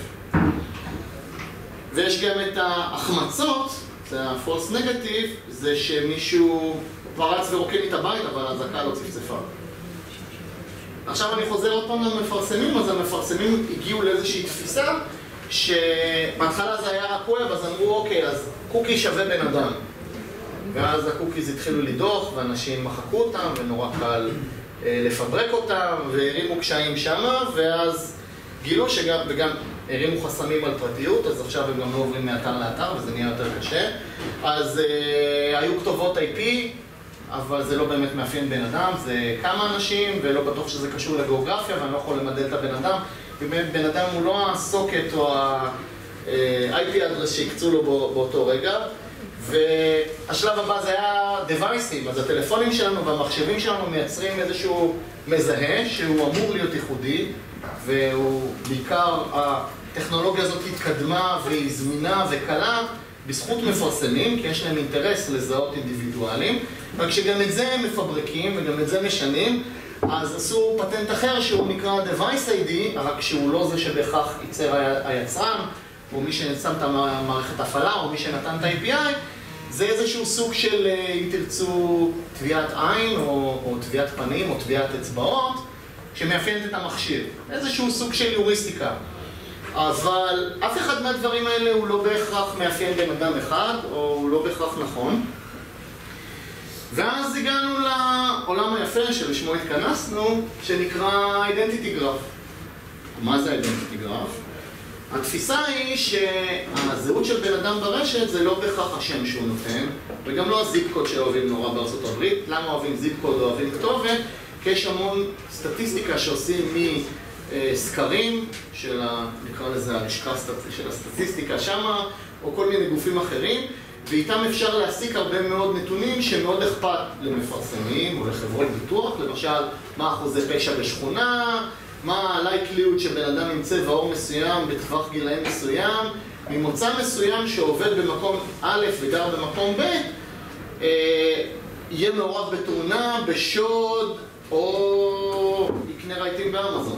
ויש גם את ההחמצות, זה ה-false negative, זה שמישהו פרץ ורוקן את הבית אבל האזעקה לא צפצפה. עכשיו אני חוזר עוד פעם למפרסמים, אז המפרסמים הגיעו לאיזושהי תפיסה שבהתחלה זה היה רק ווב, אז אמרו אוקיי, אז קוקי שווה בן אדם. ואז הקוקיז התחילו לדוח ואנשים מחקו אותם ונורא קל לפברק אותם והרימו קשיים שמה, ואז גילו שגם, וגם הרימו חסמים על פרטיות, אז עכשיו הם גם לא עוברים מאתר לאתר וזה נהיה יותר קשה. אז היו כתובות IP, אבל זה לא באמת מאפיין בן אדם, זה כמה אנשים ולא בטוח שזה קשור לגיאוגרפיה ואני לא יכול למדל את הבן אדם. בן אדם הוא לא הסוקט או ה-IP אדרס שהקצו לו באותו רגע. והשלב הבא זה היה devices, אז הטלפונים שלנו והמחשבים שלנו מייצרים איזשהו מזהה שהוא אמור להיות ייחודי, והוא בעיקר, הטכנולוגיה הזאת התקדמה והיא זמינה וקלה בזכות מפרסמים, כי יש להם אינטרס לזהות אינדיבידואלים, רק שגם את זה הם מפברקים וגם את זה משנים, אז עשו פטנט אחר שהוא נקרא device ID, רק שהוא לא זה שבכך ייצר היצרן, או מי ששם את המערכת הפעלה, או מי שנתן את ה-API, זה איזשהו סוג של, אם תרצו, טביעת עין, או טביעת פנים, או טביעת אצבעות, שמאפיינת את המכשיר. איזשהו סוג של יוריסטיקה. אבל אף אחד מהדברים האלה הוא לא בהכרח מאפיין בן אדם אחד, או הוא לא בהכרח נכון. ואז הגענו לעולם היפה שלשמו התכנסנו, שנקרא identity graph. מה זה identity graph? התפיסה היא שהזהות של בן אדם ברשת זה לא בהכרח השם שהוא נותן, וגם לא הזיפ קוד שאוהבים נורא בארצות הברית. למה אוהבים זיפ קוד או אוהבים כתובת? כי יש המון סטטיסטיקה שעושים מסקרים של, נקרא לזה, הלשכה של הסטטיסטיקה שמה, או כל מיני גופים אחרים, ואיתם אפשר להסיק הרבה מאוד נתונים שמאוד אכפת למפרסמים או לחברות ביטוח, למשל, מה אחוזי פשע בשכונה, מה הלייקליות שבן אדם עם צבע עור מסוים בטווח גילאים מסוים, ממוצא מסוים שעובד במקום א' וגר במקום ב', יהיה מעורב בתאונה, בשוד, או יקנה רהיטים באמזון.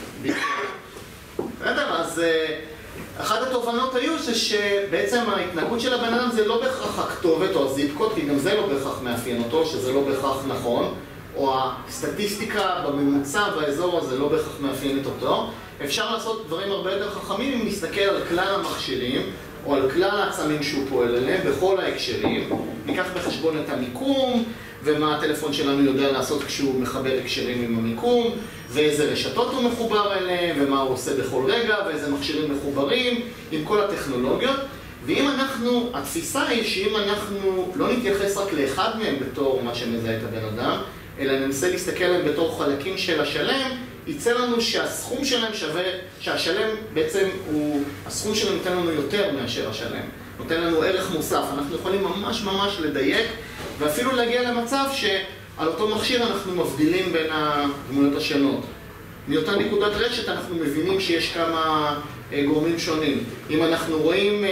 בסדר, אז אחת התובנות היו שבעצם ההתנהגות של הבן אדם זה לא בהכרח הכתובת או הזיפ קוד, כי גם זה לא בהכרח מאפיין אותו, שזה לא בהכרח נכון, או הסטטיסטיקה בממוצע באזור הזה לא בהכרח מאפיינת אותו. אפשר לעשות דברים הרבה יותר חכמים אם נסתכל על כלל המכשירים, או על כלל העצמים שהוא פועל אליהם, בכל ההקשרים. ניקח בחשבון את המיקום, ומה הטלפון שלנו יודע לעשות כשהוא מחבר הקשרים עם המיקום, ואיזה רשתות הוא מחובר אליהם, ומה הוא עושה בכל רגע, ואיזה מכשירים מחוברים, עם כל הטכנולוגיות. ואם אנחנו, התפיסה היא שאם אנחנו לא נתייחס רק לאחד מהם בתור מה שמזהה את הבן אדם, אלא ננסה להסתכל עליהם בתור חלקים של השלם, יצא לנו שהסכום שלהם שווה, שהשלם בעצם הוא, הסכום שלהם נותן לנו יותר מאשר השלם. נותן לנו ערך מוסף. אנחנו יכולים ממש ממש לדייק, ואפילו להגיע למצב שעל אותו מכשיר אנחנו מבדילים בין הדמויות השונות. מאותה נקודת רשת אנחנו מבינים שיש כמה גורמים שונים. אם אנחנו רואים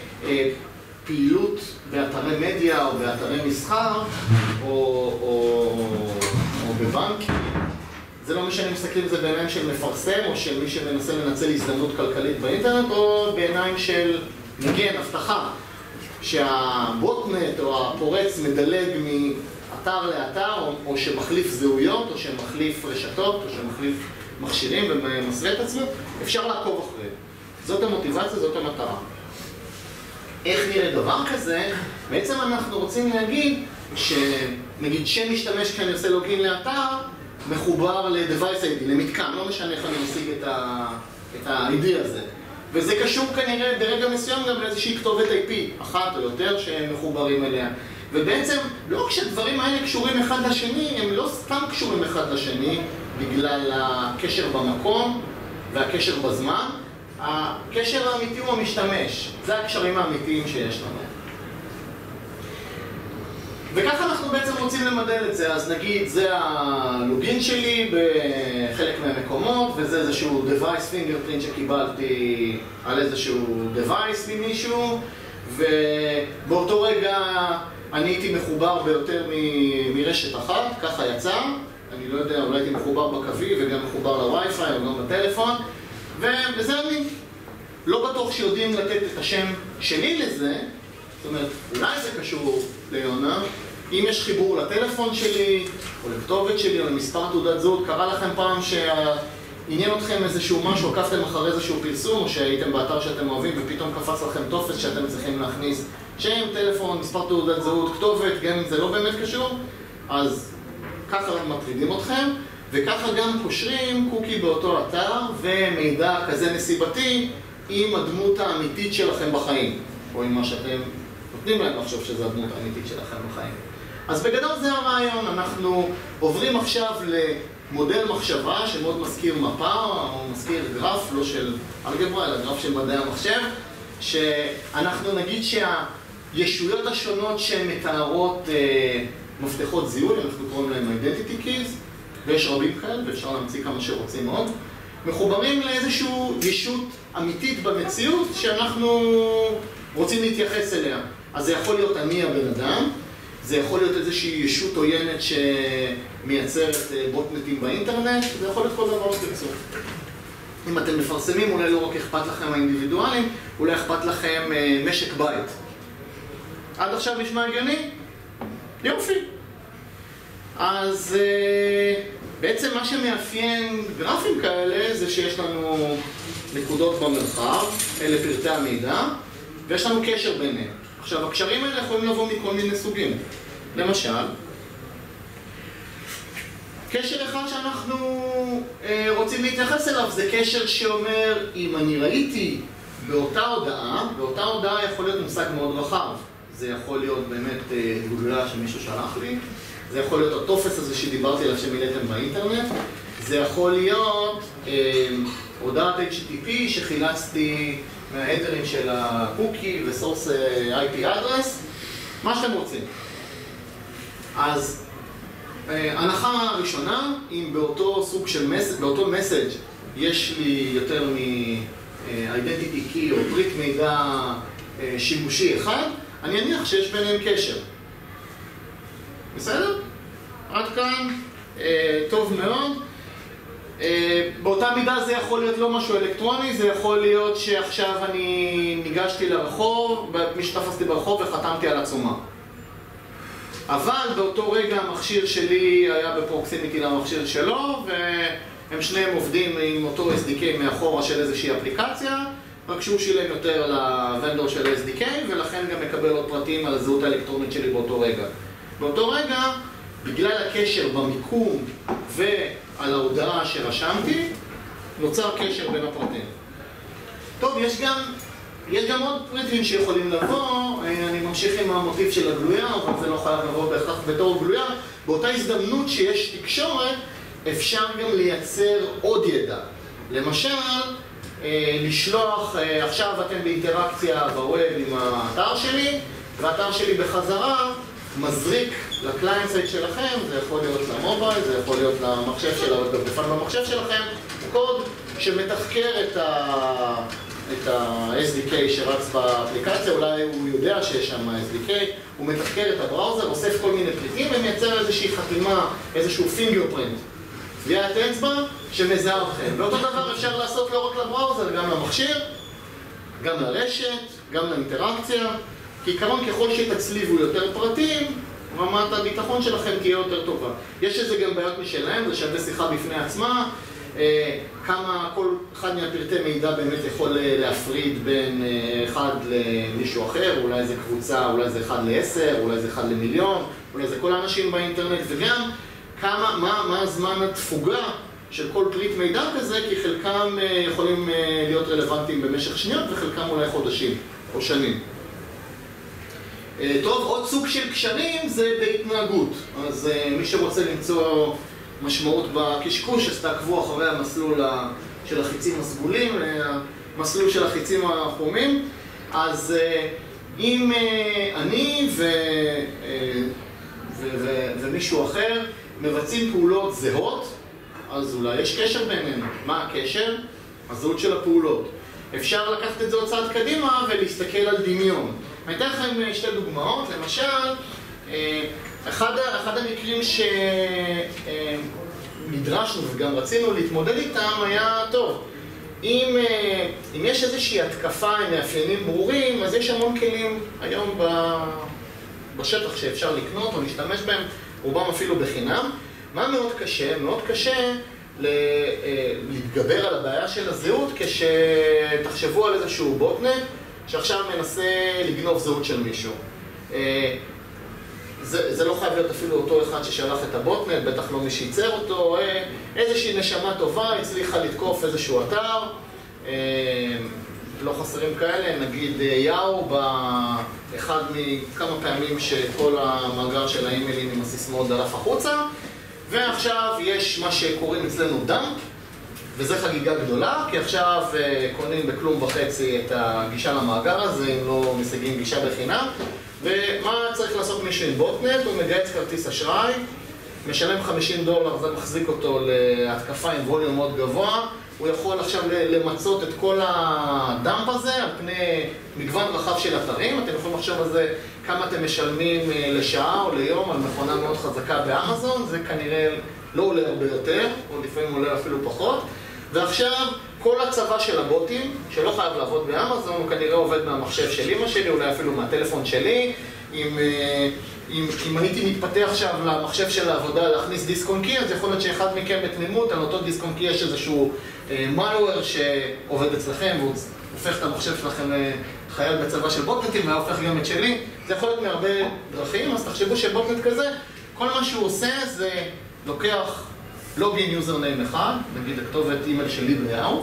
פעילות באתרי מדיה או באתרי מסחר או בבנקים, זה לא משנה אם מסתכלים על זה בעיניים של מפרסם או של מי שמנסה לנצל הזדמנות כלכלית באינטרנט, או בעיניים של מגן, הבטחה, שהבוטנט או הפורץ מדלג מאתר לאתר, או שמחליף זהויות, או שמחליף רשתות, או שמחליף מכשירים ומסווה את עצמו, אפשר לעקוב אחרי. זאת המוטיבציה, זאת המטרה. איך נראה דבר כזה? בעצם אנחנו רוצים להגיד שנגיד שם משתמש כשאני עושה לוגין לאתר, מחובר ל-device ID, למתקן, לא משנה איך אני משיג את ה-ID הזה. וזה קשור כנראה ברגע מסוים גם לאיזושהי כתובת IP, אחת או יותר שמחוברים אליה. ובעצם לא רק שהדברים האלה קשורים אחד לשני, הם לא סתם קשורים אחד לשני בגלל הקשר במקום והקשר בזמן. הקשר האמיתי הוא המשתמש, זה הקשרים האמיתיים שיש לנו. וככה אנחנו בעצם רוצים למדל את זה, אז נגיד זה הלוגין שלי בחלק מהמקומות, וזה איזשהו device fingerprint שקיבלתי על איזשהו device ממישהו, ובאותו רגע אני הייתי מחובר ביותר מרשת אחת, ככה יצא, אני לא יודע, אולי הייתי מחובר בקווי וגם מחובר לווי-פיי או גם בטלפון, וזה אני לא בטוח שיודעים לתת את השם שלי לזה, זאת אומרת, אולי זה קשור ליונה, אם יש חיבור לטלפון שלי, או לכתובת שלי, או למספר תעודת זהות, קרה לכם פעם שעניין אתכם איזשהו משהו, עקפתם אחרי איזשהו פרסום, או שהייתם באתר שאתם אוהבים, ופתאום קפץ לכם טופס שאתם צריכים להכניס שם, טלפון, מספר תעודת זהות, כתובת, גם אם זה לא באמת קשור, אז ככה מטרידים אתכם, וככה גם קושרים קוקי באותו אתר, ומידע כזה נסיבתי עם הדמות האמיתית שלכם בחיים, או עם מה שאתם נותנים להם לחשוב שזו הדמות האמיתית שלכם בחיים. אז בגדול זה הרעיון, אנחנו עוברים עכשיו למודל מחשבה שמאוד מזכיר מפה, או מזכיר גרף, לא של אלגברה, אלא גרף של מדעי המחשב, שאנחנו נגיד שהישויות השונות שמתארות מפתחות זיהוי, אנחנו קוראים להם identity keys, ויש רבים כאלה, ואפשר להמציא כמה שרוצים עוד, מחוברים לאיזושהי ישות אמיתית במציאות שאנחנו רוצים להתייחס אליה. אז זה יכול להיות אני הבן אדם, זה יכול להיות איזושהי ישות עוינת שמייצרת בוטנטים באינטרנט, זה יכול להיות כל דבר שתרצו. אם אתם מפרסמים, אולי לא רק אכפת לכם האינדיבידואלים, אולי אכפת לכם משק בית. עד עכשיו נשמע הגיוני? יופי. אז בעצם מה שמאפיין גרפים כאלה זה שיש לנו נקודות במרחב, אלה פרטי המידע, ויש לנו קשר ביניהם. עכשיו, הקשרים האלה יכולים לבוא מכל מיני סוגים. למשל, קשר אחד שאנחנו רוצים להתייחס אליו זה קשר שאומר, אם אני ראיתי באותה הודעה יכול להיות מושג מאוד רחב. זה יכול להיות באמת גוגלה שמישהו שלח לי, זה יכול להיות הטופס הזה שדיברתי עליו שמילאתם באינטרנט, זה יכול להיות הודעת HTTP שחילצתי מההדרים של הקוקי וסורס IP אדרס, מה שאתם רוצים. אז הנחה ראשונה, אם באותו סוג של באותו מסאג' יש לי יותר מ-identity key או פריט מידע שימושי אחד, אני אניח שיש ביניהם קשר. בסדר? עד כאן, טוב מאוד. באותה מידה זה יכול להיות לא משהו אלקטרוני, זה יכול להיות שעכשיו אני ניגשתי לרחוב, מי שתפסתי ברחוב וחתמתי על עצומה. אבל באותו רגע המכשיר שלי היה בפרוקסימיטי למכשיר שלו, והם שניהם עובדים עם אותו SDK מאחורה של איזושהי אפליקציה, רק שהוא שילם יותר לוונדור של SDK, ולכן גם מקבל עוד פרטים על הזהות האלקטרונית שלי באותו רגע. באותו רגע, בגלל הקשר במיקום ועל ההודעה שרשמתי, נוצר קשר בין הפרטים. טוב, יש גם עוד פריטים שיכולים לבוא, אני ממשיך עם המוטיב של הגלויה, אבל זה לא חייב לבוא בהכרח בתור גלויה. באותה הזדמנות שיש תקשורת, אפשר גם לייצר עוד ידע. למשל, לשלוח, עכשיו אתם באינטראקציה בווב עם האתר שלי, והאתר שלי בחזרה מזריק לקליינט סייד שלכם, זה יכול להיות למובייל, זה יכול להיות למחשב במחשב שלכם, קוד שמתחקר את ה-SDK שרץ באפליקציה, אולי הוא יודע שיש שם SDK, הוא מתחקר את הבראוזר, אוסף כל מיני פריטים ומייצר איזושהי חתימה, איזשהו פינגרפרינט, טביעת אצבע שמזהה אתכם. ואותו דבר אפשר לעשות לא רק לבראוזר, גם למכשיר, גם לרשת, גם לאינטראקציה. כעיקרון, ככל שתצליבו יותר פרטים, רמת הביטחון שלכם תהיה יותר טובה. יש לזה גם בעיות משלהם, זה שווה שיחה בפני עצמה, כמה כל אחד מהפרטי מידע באמת יכול להפריד בין אחד למישהו אחר, אולי זה קבוצה, אולי זה 1 ל-10, אולי זה 1 למיליון, אולי זה כל האנשים באינטרנט, וגם מה הזמן התפוגה של כל פריט מידע כזה, כי חלקם יכולים להיות רלוונטיים במשך שניות וחלקם אולי חודשים או שנים. טוב, עוד סוג של קשרים זה בהתנהגות. אז מי שרוצה למצוא משמעות בקשקוש, אז תעקבו אחרי המסלול של החיצים הסגולים, המסלול של החיצים החומים. אז אם אני ומישהו אחר מבצעים פעולות זהות, אז אולי יש קשר בינינו. מה הקשר? הזהות של הפעולות. אפשר לקחת את זה עוד צעד קדימה ולהסתכל על דמיון. אני אתן לכם שתי דוגמאות. למשל, אחד המקרים שנדרשנו וגם רצינו להתמודד איתם היה טוב. אם יש איזושהי התקפה עם מאפיינים ברורים, אז יש המון כלים היום בשטח שאפשר לקנות או להשתמש בהם, רובם אפילו בחינם. מה מאוד קשה? מאוד קשה להתגבר על הבעיה של הזהות כשתחשבו על איזשהו בוטנט שעכשיו מנסה לגנוב זהות של מישהו. זה לא חייב להיות אפילו אותו אחד ששלח את הבוטנט, בטח לא מי שייצר אותו, איזושהי נשמה טובה הצליחה לתקוף איזשהו אתר, לא חסרים כאלה, נגיד יאו באחד מכמה פעמים שכל המאגר של האימיילים עם הסיסמאות דלף החוצה, ועכשיו יש מה שקוראים אצלנו דאמפ, וזה חגיגה גדולה, כי עכשיו קונים בכלום וחצי את הגישה למאגר הזה, אם לא משיגים גישה בחינם. ומה צריך לעשות מישהו עם בוטנט? הוא מגייס כרטיס אשראי, משלם $50, זה מחזיק אותו להתקפה עם ווליום מאוד גבוה. הוא יכול עכשיו למצות את כל הדאמפ הזה על פני מגוון רחב של אתרים. אתם יכולים לחשוב על זה כמה אתם משלמים לשעה או ליום על מכונה מאוד חזקה באמזון, זה כנראה לא עולה הרבה יותר, או לפעמים עולה אפילו פחות. ועכשיו כל הצבא של הבוטים, שלא חייב לעבוד באמזון, הוא כנראה עובד מהמחשב של אמא שלי, אולי אפילו מהטלפון שלי. אם הייתי מתפתח עכשיו למחשב של העבודה להכניס דיסק און קי, אז יכול להיות שאחד מכם בתמימות, על אותו דיסק און קי יש איזשהו malware שעובד אצלכם, והוא הופך את המחשב שלכם לחייל בצבא של בוטנטים, והיה הופך גם את שלי. זה יכול להיות מהרבה דרכים, אז תחשבו שבוטנט כזה, כל מה שהוא עושה זה לוקח לוגין יוזרניים אחד, נגיד הכתובת אימייל שלי ביהו,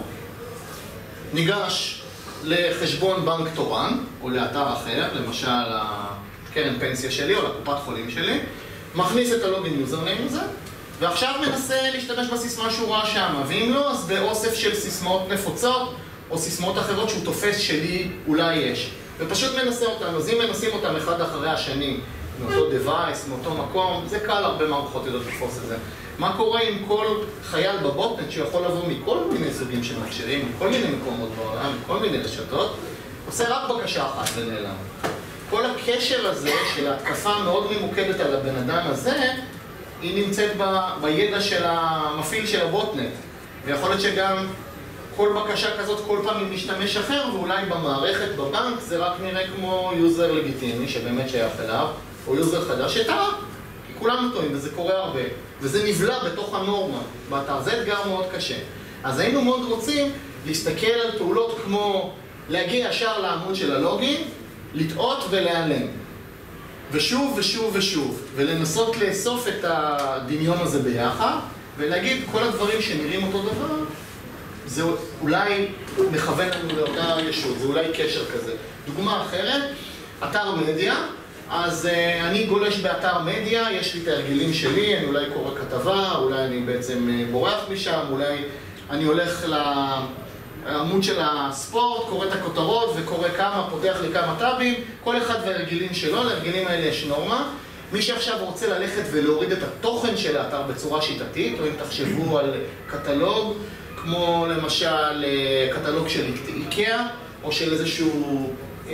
ניגש לחשבון בנק תורן, או לאתר אחר, למשל הקרן פנסיה שלי או לקופת חולים שלי, מכניס את הלוגין יוזרניים הזה, ועכשיו מנסה להשתמש בסיסמה שהוא ראה שם, ואם לא, אז באוסף של סיסמאות נפוצות, או סיסמאות אחרות שהוא תופס שלי אולי יש. ופשוט מנסה אותם, אז אם מנסים אותם אחד אחרי השני, מאותו device, מאותו מקום, זה קל, הרבה מערכות יודעות לתפוס את זה. מה קורה עם כל חייל בבוטנט שיכול לבוא מכל מיני סוגים של מכשירים, מכל מיני מקומות בעולם, מכל מיני רשתות, עושה רק בקשה אחת ונעלם. כל הקשר הזה של ההתקפה מאוד ממוקדת על הבן אדם הזה, היא נמצאת בידע של המפעיל של הבוטנט. ויכול להיות שגם כל בקשה כזאת כל פעם עם משתמש אחר, ואולי במערכת, בבנק, זה רק נראה כמו יוזר לגיטימי שבאמת שייך אליו, או יוזר חדש שטעה, כי כולנו טועים וזה קורה הרבה. וזה נבלע בתוך הנורמה באתר, זה אתגר מאוד קשה. אז היינו מאוד רוצים להסתכל על פעולות כמו להגיע ישר לעמוד של הלוגין, לטעות ולהיעלם. ושוב ושוב ושוב, ולנסות לאסוף את הדמיון הזה ביחד, ולהגיד כל הדברים שנראים אותו דבר, זה אולי מכוון לנו לאותה ישות, זה אולי קשר כזה. דוגמה אחרת, אתר מדיה, אז אני גולש באתר מדיה, יש לי את ההרגלים שלי, אני אולי קורא כתבה, אולי אני בעצם בורח משם, אולי אני הולך לעמוד של הספורט, קורא את הכותרות וקורא כמה, פותח לי כמה טאבים, כל אחד וההרגלים שלו, להרגלים האלה יש נורמה. מי שעכשיו רוצה ללכת ולהוריד את התוכן של האתר בצורה שיטתית, או אם תחשבו על קטלוג, כמו למשל קטלוג של איקאה, או של איזשהו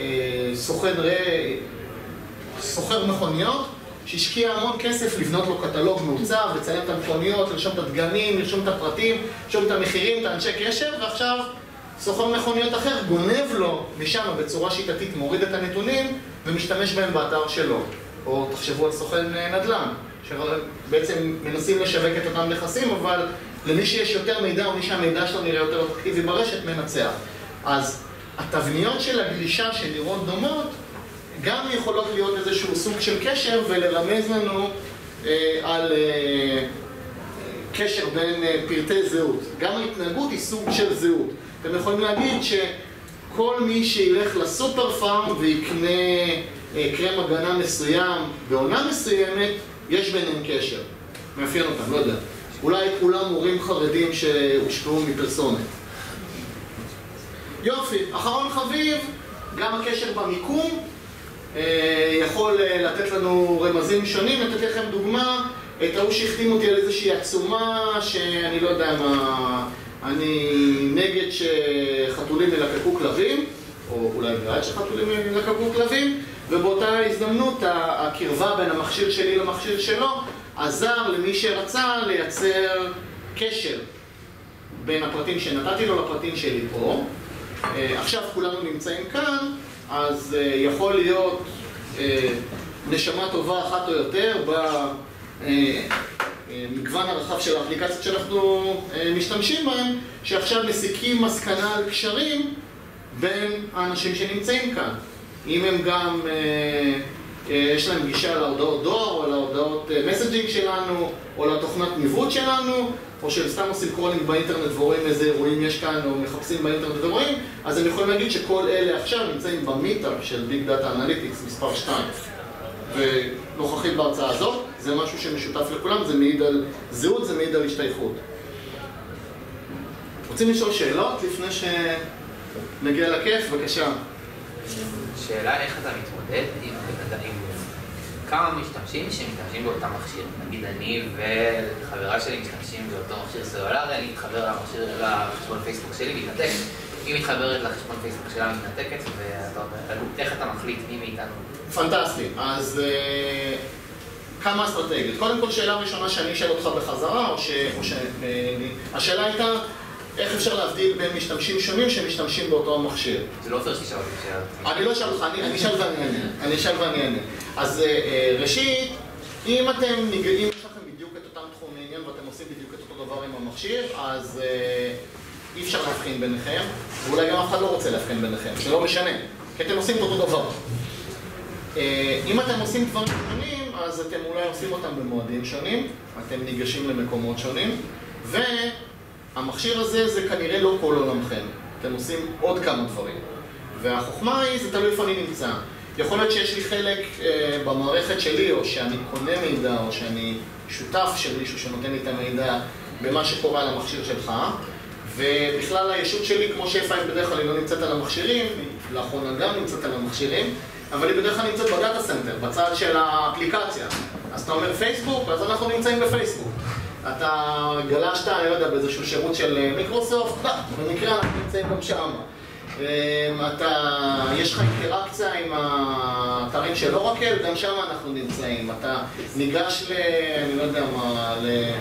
סוחר מכוניות, שהשקיע המון כסף לבנות לו קטלוג מעוצב, לציין את המכוניות, לרשום את הדגמים, לרשום את הפרטים, לרשום את המחירים, את האנשי קשר, ועכשיו סוחר מכוניות אחר גונב לו משם בצורה שיטתית, מוריד את הנתונים ומשתמש בהם באתר שלו. או תחשבו על סוכן נדל"ן, שבעצם מנסים לשווק את אותם נכסים, אבל למי שיש יותר מידע או מי שהמידע שלו נראה יותר אטרקטיבי ברשת, מנצח. אז התבניות של הגלישה שנראות דומות, גם יכולות להיות איזשהו סוג של קשר ולרמז לנו על קשר בין פרטי זהות. גם ההתנהגות היא סוג של זהות. אתם יכולים להגיד שכל מי שילך לסופר פארם ויקנה קרם הגנה מסוים בעונה מסוימת, יש ביניהם קשר. מאפיין אותם, לא יודע. אולי כולם הורים חרדים שהושפעו מפרסומת. יופי, אחרון חביב, גם הקשר במיקום יכול לתת לנו רמזים שונים. נתתי לכם דוגמה, את ההוא שהחתים אותי על איזושהי עצומה שאני לא יודע מה, אני נגד שחתולים ילקקו כלבים, או אולי בעד שחתולים ילקקו כלבים, ובאותה הזדמנות הקרבה בין המכשיר שלי למכשיר שלו עזר למי שרצה לייצר קשר בין הפרטים שנתתי לו לפרטים שלי פה. עכשיו כולנו נמצאים כאן, אז יכול להיות נשמה טובה אחת או יותר במגוון הרחב של האפליקציות שאנחנו משתמשים בהן, שעכשיו מסיקים מסקנה על קשרים בין האנשים שנמצאים כאן. אם הם גם, יש להם גישה להודעות דואר, או להודעות מסג'ינג שלנו, או לתוכנת ניווט שלנו, או שהם סתם עושים קרולינג באינטרנט ורואים איזה אירועים יש כאן, או מחפשים באינטרנט ורואים, אז הם יכולים להגיד שכל אלה עכשיו נמצאים במיטאפ של ביג דאטה אנליטיקס מספר 2. ונוכחית בהרצאה הזאת, זה משהו שמשותף לכולם, זה מעיד על זהות, זה מעיד על השתייכות. רוצים לשאול שאלות לפני שנגיע לכיף? בבקשה. שאלה איך אתה מתמודד עם כמה משתמשים שמשתמשים באותה מכשיר. נגיד אני וחברה שלי משתמשים באותו מכשיר סלולרי, אני מתחבר לחשבון פייסבוק שלי מתנתק. היא מתחברת לחשבון פייסבוק שלה מתנתקת, ואיך אתה מחליט מי מאיתנו? פנטסטי. אז כמה אסטרטגיות. קודם כל, שאלה ראשונה שאני אשאל אותך בחזרה, השאלה הייתה, איך אפשר להבדיל בין משתמשים שונים שמשתמשים באותו המכשיר? זה לא עופר שתשאל אותי שאלה. אני לא אשאל אותך, אני אשאל ואני אענה. אז ראשית, אם יש לכם בדיוק את אותם תחומי עניין ואתם עושים בדיוק את אותו דבר עם המכשיר, אז אי אפשר להבחין ביניכם, ואולי גם אף אחד לא רוצה להבחין ביניכם, זה לא משנה, כי אתם עושים את אותו דבר. אם אתם עושים דברים שונים, אז אתם אולי עושים אותם במועדים שונים, אתם ניגשים למקומות שונים, והמכשיר הזה זה כנראה לא כל עולמכם. אתם עושים עוד כמה דברים. והחוכמה היא, זה תלוי איפה אני נמצא. יכול להיות שיש לי חלק במערכת שלי, או שאני קונה מידע, או שאני שותף של מישהו שנותן לי את המידע במה שקורה על המכשיר שלך, ובכלל הישות שלי, כמו שאיפה בדרך כלל היא לא נמצאת על המכשירים, לאחרונה גם נמצאת על המכשירים, אבל היא בדרך כלל נמצאת בדאטה סנטר, בצד של האפליקציה. אז אתה אומר פייסבוק, אז אנחנו נמצאים בפייסבוק. אתה גלשת, אני לא יודע, באיזשהו שירות של מיקרוסופט, במקרה אנחנו נמצאים גם שם. יש לך אינטראקציה עם האתרים של אורקל, גם שם אנחנו נמצאים. אתה ניגש אני לא יודע מה,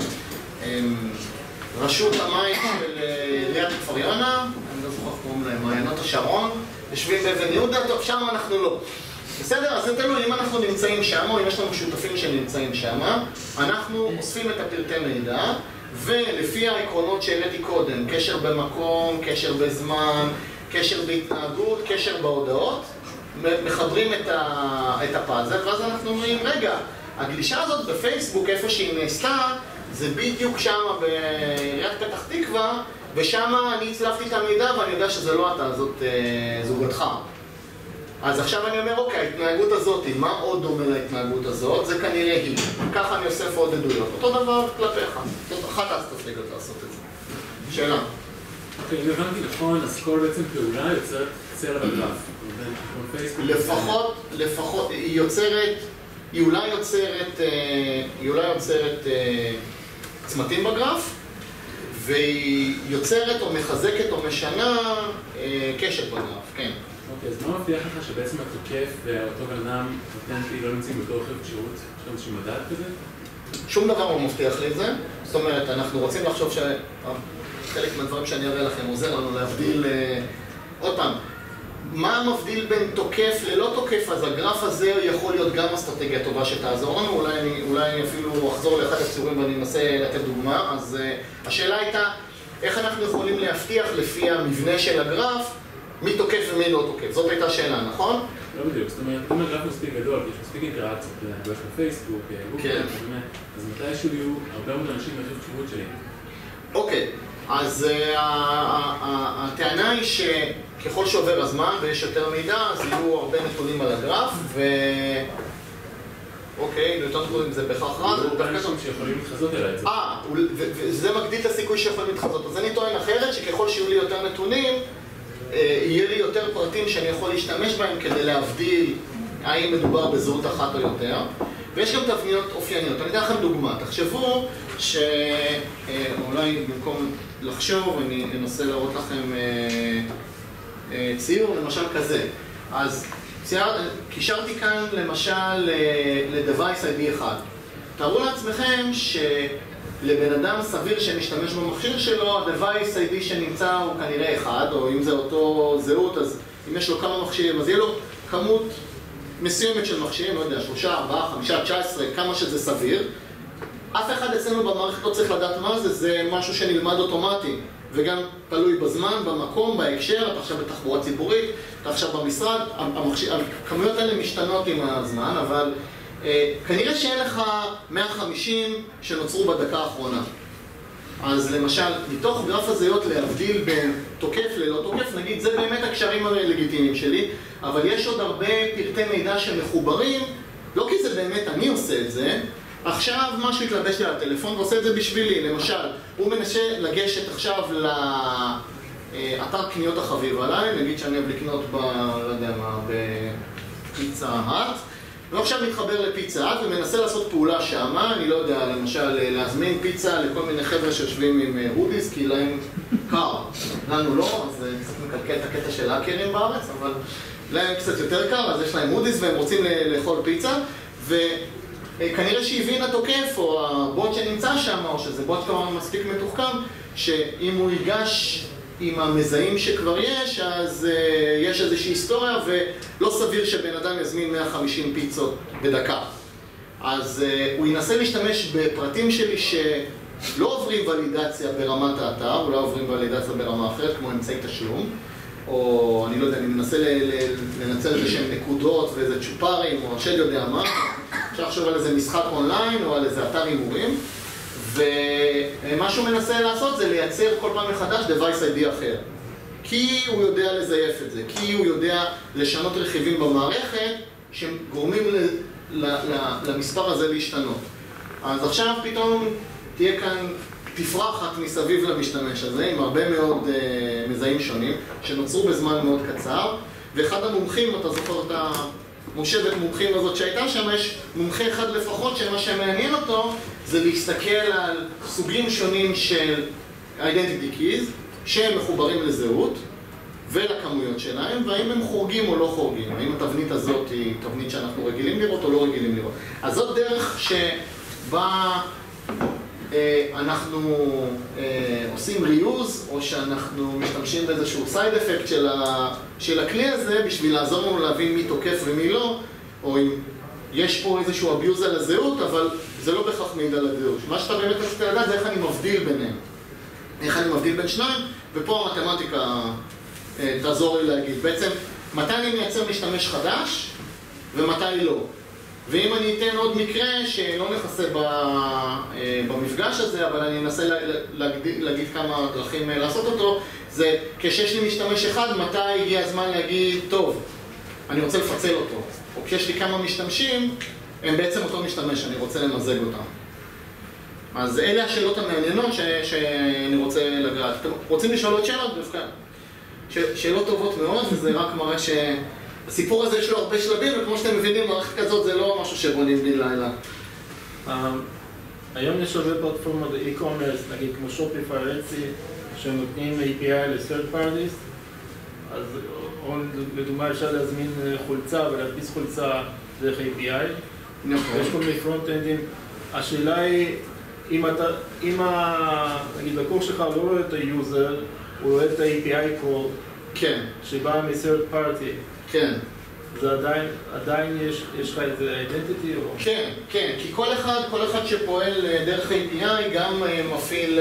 רשות המים של עיריית כפר יונה, אני לא זוכר קוראים להם, מעיינות השרון, יושבים באבן יהודה, טוב, שם אנחנו לא. בסדר? אז זה תלוי, אם אנחנו נמצאים שם, או אם יש לנו שותפים שנמצאים שם, אנחנו אוספים את הפרטי מידע, ולפי העקרונות שהעליתי קודם, קשר במקום, קשר בזמן, קשר בהתנהגות, קשר בהודעות, מחברים את הפאזל, ואז אנחנו אומרים, רגע, הגלישה הזאת בפייסבוק, איפה שהיא נעשתה, זה בדיוק שם בעיריית פתח תקווה, ושם אני הצלפתי את המידע ואני יודע שזה לא אתה, זאת זוגתך. אז עכשיו אני אומר, אוקיי, ההתנהגות הזאת, מה עוד דומה להתנהגות הזאת? זה כנראה היא. ככה אני אוסף עוד עדויות. אותו דבר כלפיך. אחת האסטרטגיות לעשות את זה. שאלה. אוקיי, אם הבנתי נכון, אז כל בעצם פעולה יוצרת צלע בגרף. לפחות, היא אולי יוצרת צמתים בגרף, והיא יוצרת או מחזקת או משנה קשר בגרף, כן. אוקיי, אז מה מבטיח לך שבעצם התוקף ואותו בן אדם אותנטי לא נמצאים בתוך רכיב שירות? יש לנו איזשהו מדד כזה? שום דבר לא מבטיח לי את זה. זאת אומרת, אנחנו רוצים לחשוב שחלק מהדברים שאני אראה לכם עוזר לנו להבדיל עוד פעם, מה מבדיל בין תוקף ללא תוקף? אז הגרף הזה יכול להיות גם אסטרטגיה טובה שתעזור לנו, אולי אני אפילו אחזור לאחד הציורים ואני אנסה לתת דוגמה. אז השאלה הייתה, איך אנחנו יכולים להבטיח לפי המבנה של הגרף מי תוקף ומי לא תוקף? זאת הייתה שאלה, נכון? לא בדיוק, זאת אומרת, אם הגרף מספיק גדול, יש מספיק אינטראקציות, יש בפייסבוק, גוגל, אז מתישהו יהיו הרבה מאוד אנשים ברכיב שירות שלי. אוקיי, אז הטענה היא שככל שעובר הזמן ויש יותר מידע, אז יהיו הרבה נתונים על הגרף, אוקיי, יותר נתונים אם זה בהכרח רע. זה הרבה אנשים שיכולים להתחזות אליי את זה. וזה מגדיל את הסיכוי שיכולים להתחזות. אז אני טוען אחרת שככל שיהיו לי יותר נתונים, יהיה לי יותר פרטים שאני יכול להשתמש בהם כדי להבדיל האם מדובר בזהות אחת או יותר. ויש גם תבניות אופייניות. אני אתן לכם דוגמה. תחשבו שאולי במקום לחשוב, אני אנסה להראות לכם ציור, למשל כזה. אז קישרתי כאן למשל ל-device ID אחד. תארו לעצמכם שלבן אדם סביר שמשתמש במכשיר שלו, ה-device ID שנמצא הוא כנראה אחד, או אם זה אותו זהות, אז אם יש לו כמה מכשירים, אז יהיה לו כמות מסוימת של מכשירים, לא יודע, 3, 4, 5, 19, כמה שזה סביר. אף אחד אצלנו במערכת לא צריך לדעת מה זה, זה משהו שנלמד אוטומטי, וגם תלוי בזמן, במקום, בהקשר, אתה עכשיו בתחבורה ציבורית, אתה עכשיו במשרד, הכמויות האלה משתנות עם הזמן, אבל כנראה שאין לך 150 שנוצרו בדקה האחרונה. אז למשל, מתוך גרף הזהות להבדיל בין תוקף ללא תוקף, נגיד, זה באמת הקשרים הלגיטימיים שלי, אבל יש עוד הרבה פרטי מידע שמחוברים, לא כי זה באמת אני עושה את זה, עכשיו משהו יתלבש לי על הטלפון ועושה את זה בשבילי. למשל, הוא מנסה לגשת עכשיו לאתר קניות החביב עליי, נגיד שאני אוהב לקנות לא יודע מה, בפיצה האט, ועכשיו מתחבר לפיצה האט ומנסה לעשות פעולה שמה, אני לא יודע, למשל להזמין פיצה לכל מיני חבר'ה שיושבים עם הודיס, כי להם קר, לנו לא, אז זה קצת מקלקל את הקטע של האקרים בארץ, אבל להם קצת יותר קר, אז יש להם הודיס והם רוצים לאכול פיצה, כנראה שהבין התוקף או הבוט שנמצא שם, או שזה בוט כמובן מספיק מתוחכם, שאם הוא ייגש עם המזהים שכבר יש, אז יש איזושהי היסטוריה, ולא סביר שבן אדם יזמין 150 פיצות בדקה. אז הוא ינסה להשתמש בפרטים שלי שלא עוברים ולידציה ברמת האתר, אולי עוברים ולידציה ברמה אחרת, כמו אמצעי תשלום, או אני לא יודע, אני מנסה לנצל איזה שהם נקודות ואיזה צ'ופרים, או השד יודע מה. אפשר לחשוב על איזה משחק אונליין או על איזה אתר הימורים, ומה שהוא מנסה לעשות זה לייצר כל פעם מחדש device ID אחר. כי הוא יודע לזייף את זה, כי הוא יודע לשנות רכיבים במערכת שגורמים למספר הזה להשתנות. אז עכשיו פתאום תהיה כאן תפרחת מסביב למשתמש הזה, עם הרבה מאוד מזהים שונים, שנוצרו בזמן מאוד קצר, ואחד המומחים, אתה זוכר את המושבת מומחים הזאת שהייתה שם, יש מומחה אחד לפחות שמה שמעניין אותו זה להסתכל על סוגים שונים של identity keys שהם מחוברים לזהות ולכמויות שלהם, והאם הם חורגים או לא חורגים, האם התבנית הזאת היא תבנית שאנחנו רגילים לראות או לא רגילים לראות. אז זאת דרך שבה אנחנו עושים ריוז, או שאנחנו משתמשים באיזשהו סייד אפקט של הכלי הזה בשביל לעזור לנו להבין מי תוקף ומי לא, או אם יש פה איזשהו אביוז על הזהות, אבל זה לא בכך מעיד על הזהות. מה שאתה באמת רצית לדעת זה איך אני מבדיל ביניהם. איך אני מבדיל בין שניים, ופה המתמטיקה תעזור לי להגיד. בעצם, מתי אני מייצר משתמש חדש, ומתי לא. ואם אני אתן עוד מקרה שלא נכסה במפגש הזה, אבל אני אנסה להגיד כמה דרכים לעשות אותו, זה כשיש לי משתמש אחד, מתי הגיע הזמן להגיד, טוב, אני רוצה לפצל אותו. או כשיש לי כמה משתמשים, הם בעצם אותו משתמש, אני רוצה למזג אותם. אז אלה השאלות המעניינות שאני רוצה לגעת. אתם רוצים לשאול עוד שאלות? שאלות טובות מאוד, וזה רק מראה הסיפור הזה יש לו הרבה שלבים, וכמו שאתם מבינים, מערכת כזאת זה לא משהו שבונים בן לילה. היום יש הרבה פלטפורמות e-commerce, נגיד כמו שופיפיי, אצי, שנותנים API ל-third parties, אז לדוגמה אפשר להזמין חולצה ולהדפיס חולצה דרך API. נכון. יש כל מיני פרונט-אנדים. השאלה היא, אם הלקוח שלך לא רואה את היוזר, הוא רואה את ה-API code, כן. שבא מ-third party. כן. זה עדיין יש לך איזה identity או? כן, כן, כי כל אחד שפועל דרך API גם מפעיל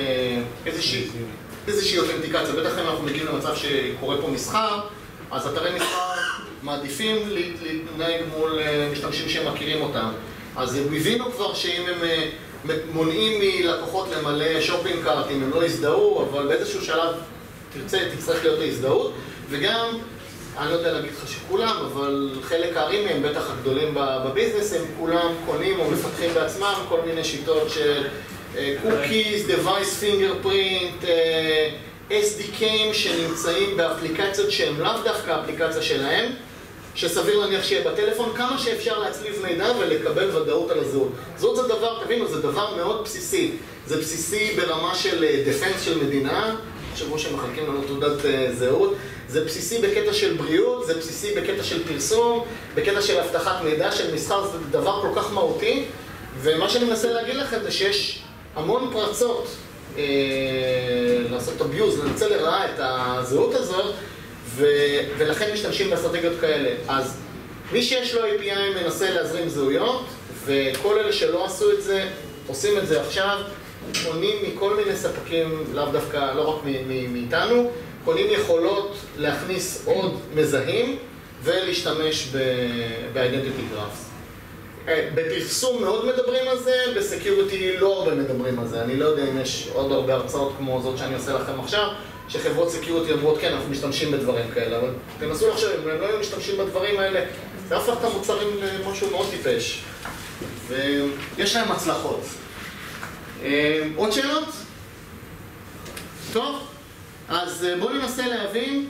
איזושהי אותנטיקציה. בטח אם אנחנו מגיעים למצב שקורה פה מסחר, אז אתרי מסחר מעדיפים להתנהג מול משתמשים שהם מכירים אותם. אז הם הבינו כבר שאם הם מונעים מלקוחות למלא שופינג קארט, אם הם לא יזדהו, אבל באיזשהו שלב תצטרך להיות ההזדהות, וגם אני לא יודע להגיד לך שכולם, אבל חלק הארי מהם, בטח הגדולים בביזנס, הם כולם קונים או מפתחים בעצמם כל מיני שיטות של cookies, device fingerprint, SDK'ים שנמצאים באפליקציות שהן לאו דווקא האפליקציה שלהם, שסביר להניח שיהיה בטלפון, כמה שאפשר להצליב מידע ולקבל ודאות על הזהות. זאת זה דבר, תבינו, זה דבר מאוד בסיסי. זה בסיסי ברמה של דפנס של מדינה, שבו שמחלקים לנו תעודת זהות. זה בסיסי בקטע של בריאות, זה בסיסי בקטע של פרסום, בקטע של הבטחת מידע, של מסחר, זה דבר כל כך מהותי. ומה שאני מנסה להגיד לכם זה שיש המון פרצות לעשות אביוז, לנצל לרעה את הזהות הזאת, ולכן משתמשים באסטרטגיות כאלה. אז מי שיש לו API מנסה להזרים זהויות, וכל אלה שלא עשו את זה, עושים את זה עכשיו, קונים מכל מיני ספקים, לאו דווקא, לא רק מאיתנו, קונים יכולות להכניס עוד מזהים ולהשתמש ב-identity graphs. בפרסום מאוד מדברים על זה, בסקיוריטי לא הרבה מדברים על זה. אני לא יודע אם יש עוד הרבה הרצאות כמו זאת שאני עושה לכם עכשיו, שחברות סקיוריטי אמרות, כן, אנחנו משתמשים בדברים כאלה, אבל תנסו לחשוב, אם הם לא היו משתמשים בדברים האלה, זה הפך את המוצרים למשהו מאוד טיפש. ויש להם הצלחות. עוד שאלות? טוב, אז בואו ננסה להבין.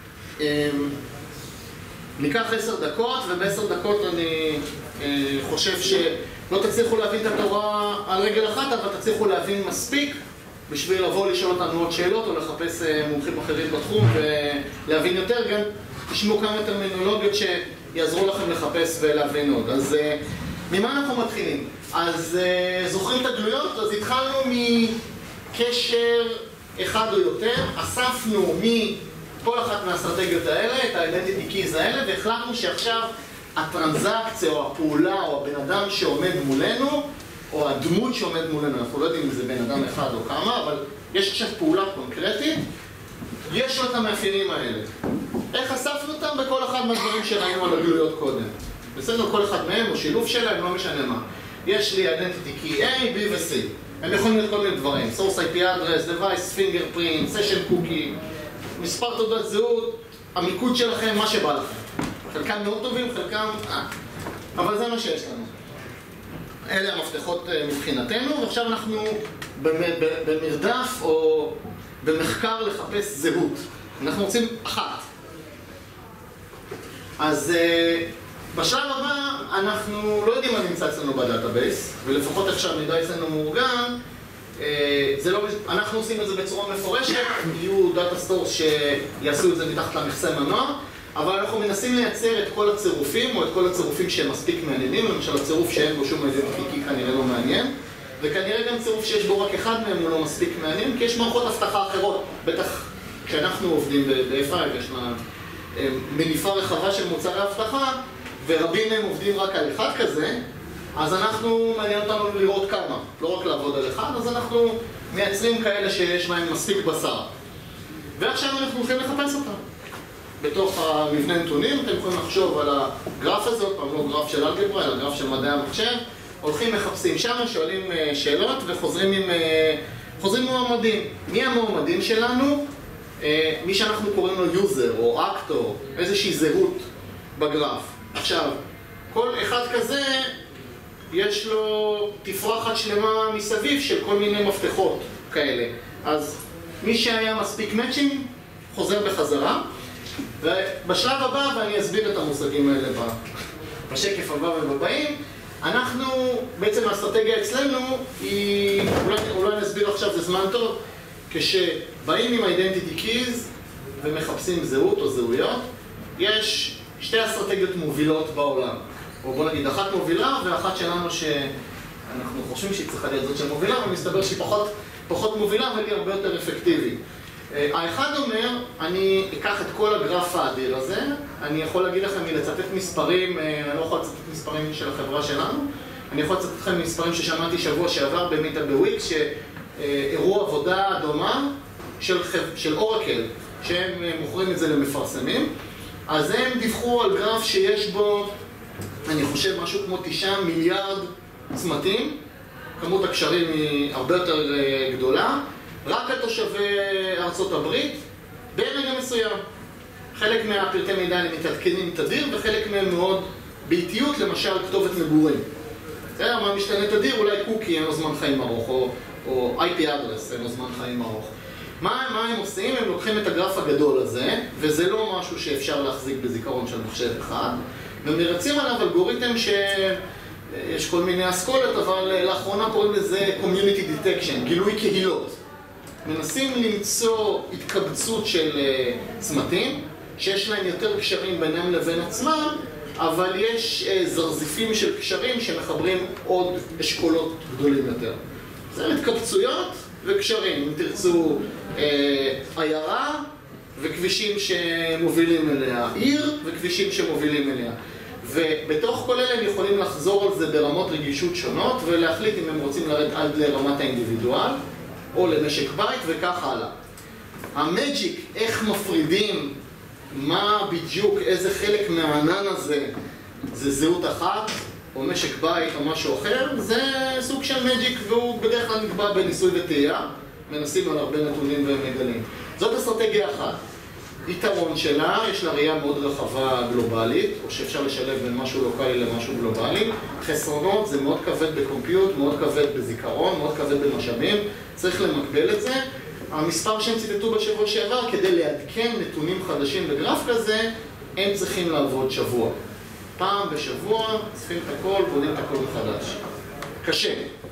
ניקח 10 דקות, וב10 דקות אני חושב שלא תצליחו להבין את התורה על רגל אחת, אבל תצליחו להבין מספיק בשביל לבוא לשאול אותנו עוד שאלות, או לחפש מומחים אחרים בתחום ולהבין יותר. גם תשמעו כמה טרמינולוגיות שיעזרו לכם לחפש ולהבין עוד. אז ממה אנחנו מתחילים? אז זוכרים את הגלויות? אז התחלנו מקשר אחד או יותר, אספנו מכל אחת מהאסטרטגיות האלה, את ה-identity keys האלה, והחלטנו שעכשיו הטרנזקציה או הפעולה או הבן אדם שעומד מולנו, או הדמות שעומד מולנו, אנחנו לא יודעים אם זה בן אדם אחד או כמה, אבל יש עכשיו פעולה קונקרטית, יש לו את המאפיינים האלה. איך אספנו אותם? בכל אחד מהדברים שראינו על הגלויות קודם. בסדר? כל אחד מהם או שילוב שלהם, לא משנה מה. יש לי identity key A, B ו-C. הם יכולים להיות כל מיני דברים. source IP address, device, fingerprint, session cookie, מספר תעודת זהות, המיקוד שלכם, מה שבא לכם. חלקם מאוד טובים, חלקם... אבל זה מה שיש לנו. אלה המפתחות מבחינתנו, ועכשיו אנחנו במרדף או במחקר לחפש זהות. אנחנו רוצים אחת. אז בשלב הבא אנחנו לא יודעים מה נמצא אצלנו בדאטאבייס, ולפחות איך שהמידע אצלנו מאורגן, אנחנו עושים את זה בצורה מפורשת, יהיו דאטה סטורס שיעשו את זה מתחת למכסה מנוע, אבל אנחנו מנסים לייצר את כל הצירופים, או את כל הצירופים שהם מספיק מעניינים, למשל הצירוף שאין בו שום identity כנראה לא מעניין, וכנראה גם צירוף שיש בו רק אחד מהם הוא לא מספיק מעניין, כי יש מערכות הבטחה אחרות, בטח כשאנחנו עובדים ב-F5, יש לה מניפה רחבה של מוצרי הבטחה, ורבים מהם עובדים רק על אחד כזה, אז מעניין אותנו לראות כמה, לא רק לעבוד על אחד, אז אנחנו מייצרים כאלה שיש להם מספיק בשר. ועכשיו אנחנו הולכים לחפש אותם. בתוך המבנה נתונים, אתם יכולים לחשוב על הגרף הזה, עוד פעם לא גרף של אלגברה, אלא גרף של מדעי המחשב, הולכים מחפשים שם, שואלים שאלות וחוזרים מועמדים. מי המועמדים שלנו? מי שאנחנו קוראים לו יוזר או אקטור, איזושהי זהות בגרף. עכשיו, כל אחד כזה יש לו תפרחת שלמה מסביב של כל מיני מפתחות כאלה. אז מי שהיה מספיק מאצ'ינג חוזר בחזרה, ובשלב הבא, ואני אסביר את המושגים האלה בשקף הבא ובבאים, בעצם האסטרטגיה אצלנו היא, אולי נסביר עכשיו, זה זמן טוב, כשבאים עם identity keys ומחפשים זהות או זהויות, יש שתי אסטרטגיות מובילות בעולם. או בוא נגיד, אחת מובילה ואחת שלנו שאנחנו חושבים שהיא צריכה להיות זאת שמובילה, ומסתבר שהיא פחות מובילה, אבל היא הרבה יותר אפקטיבית. האחד אומר, אני אקח את כל הגרף האדיר הזה, אני יכול להגיד לכם מלצטט מספרים, אני לא יכול לצטט מספרים של החברה שלנו, אני יכול לצטט לכם מספרים ששמעתי שבוע שעבר במיטה בוויקס, שהראו עבודה דומה של אורקל, שהם מוכרים את זה למפרסמים, אז הם דיווחו על גרף שיש בו, אני חושב, משהו כמו 9 מיליארד צמתים, כמות הקשרים היא הרבה יותר גדולה, רק לתושבי ארצות הברית, ברגע מסוים. חלק מהפרטי מידע הם מתעדכנים תדיר, וחלק מהם מאוד באיטיות, למשל כתובת מגורים. בסדר, מה משתנה תדיר? אולי קוקי אין לו זמן חיים ארוך, או IP address אין לו זמן חיים ארוך. מה הם עושים? הם לוקחים את הגרף הגדול הזה, וזה לא משהו שאפשר להחזיק בזיכרון של מחשב אחד, ומרצים עליו אלגוריתם שיש כל מיני אסכולות, אבל לאחרונה קוראים לזה Community Detection, גילוי קהילות. מנסים למצוא התקבצות של צמתים, שיש להם יותר קשרים ביניהם לבין עצמם, אבל יש זרזיפים של קשרים שמחברים עוד אשכולות גדולים יותר. זה התקבצויות וקשרים, אם תרצו עיירה וכבישים שמובילים אליה, עיר וכבישים שמובילים אליה. ובתוך כל אלה הם יכולים לחזור על זה ברמות רגישות שונות ולהחליט אם הם רוצים לרדת עד לרמת האינדיבידואל או למשק בית וכך הלאה. המג'יק, איך מפרידים, מה בדיוק, איזה חלק מהענן הזה זה זהות אחת או משק בית או משהו אחר, זה סוג של מג'יק והוא בדרך כלל נקבע בניסוי וטעייה, מנסים על הרבה נתונים ומגלים. זאת אסטרטגיה אחת. יתרון שלה, יש לה ראייה מאוד רחבה גלובלית, או שאפשר לשלב בין משהו לוקלי למשהו גלובלי. חסרונות זה מאוד כבד בקומפיוט, מאוד כבד בזיכרון, מאוד כבד במשאבים, צריך למקבל את זה. המספר שהם ציטטו בשבוע שעבר, כדי לעדכן נתונים חדשים בגרף כזה, הם צריכים לעבוד שבוע. פעם בשבוע, צריכים את הכל, בונים את הכל מחדש. קשה.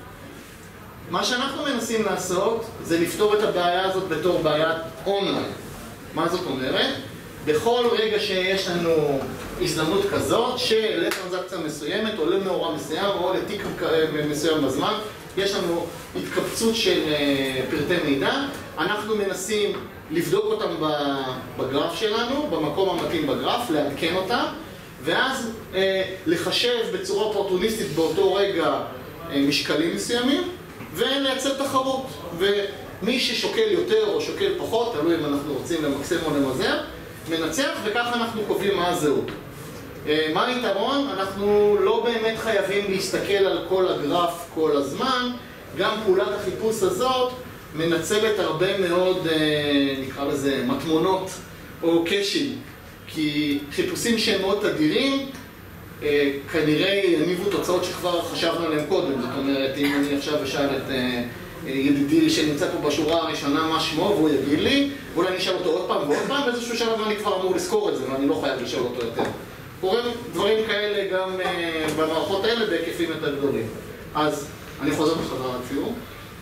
מה שאנחנו מנסים לעשות, זה לפתור את הבעיה הזאת בתור בעיית אונליין. מה זאת אומרת? בכל רגע שיש לנו הזדמנות כזאת, שלטרנזקציה מסוימת, או למאורע מסוים, או לתיק מסוים בזמן, יש לנו התקבצות של פרטי מידע, אנחנו מנסים לבדוק אותם בגרף שלנו, במקום המתאים בגרף, לעדכן אותם, ואז לחשב בצורה אופורטוניסטית באותו רגע משקלים מסוימים, ולייצר תחרות. ומי ששוקל יותר או שוקל פחות, תלוי אם אנחנו רוצים למקסם או למזער, מנצח, וככה אנחנו קובעים מה הזהות. מה היתרון? אנחנו לא באמת חייבים להסתכל על כל הגרף כל הזמן, גם פעולת החיפוש הזאת מנצלת הרבה מאוד, נקרא לזה, מטמונות או קשים, כי חיפושים שהם מאוד תדירים, כנראה יניבו תוצאות שכבר חשבנו עליהם קודם. זאת אומרת, אם אני עכשיו אשאל את ידידי שנמצא פה בשורה הראשונה מה שמו, והוא יגיד לי, ואולי אני אשאל אותו עוד פעם ועוד פעם, באיזשהו שלב אני כבר אמור לזכור את זה, ואני לא חייב לשאול אותו יותר. קוראים דברים כאלה גם במערכות האלה בהיקפים יותר גדולים. אז אני חוזר בחזרה לציור.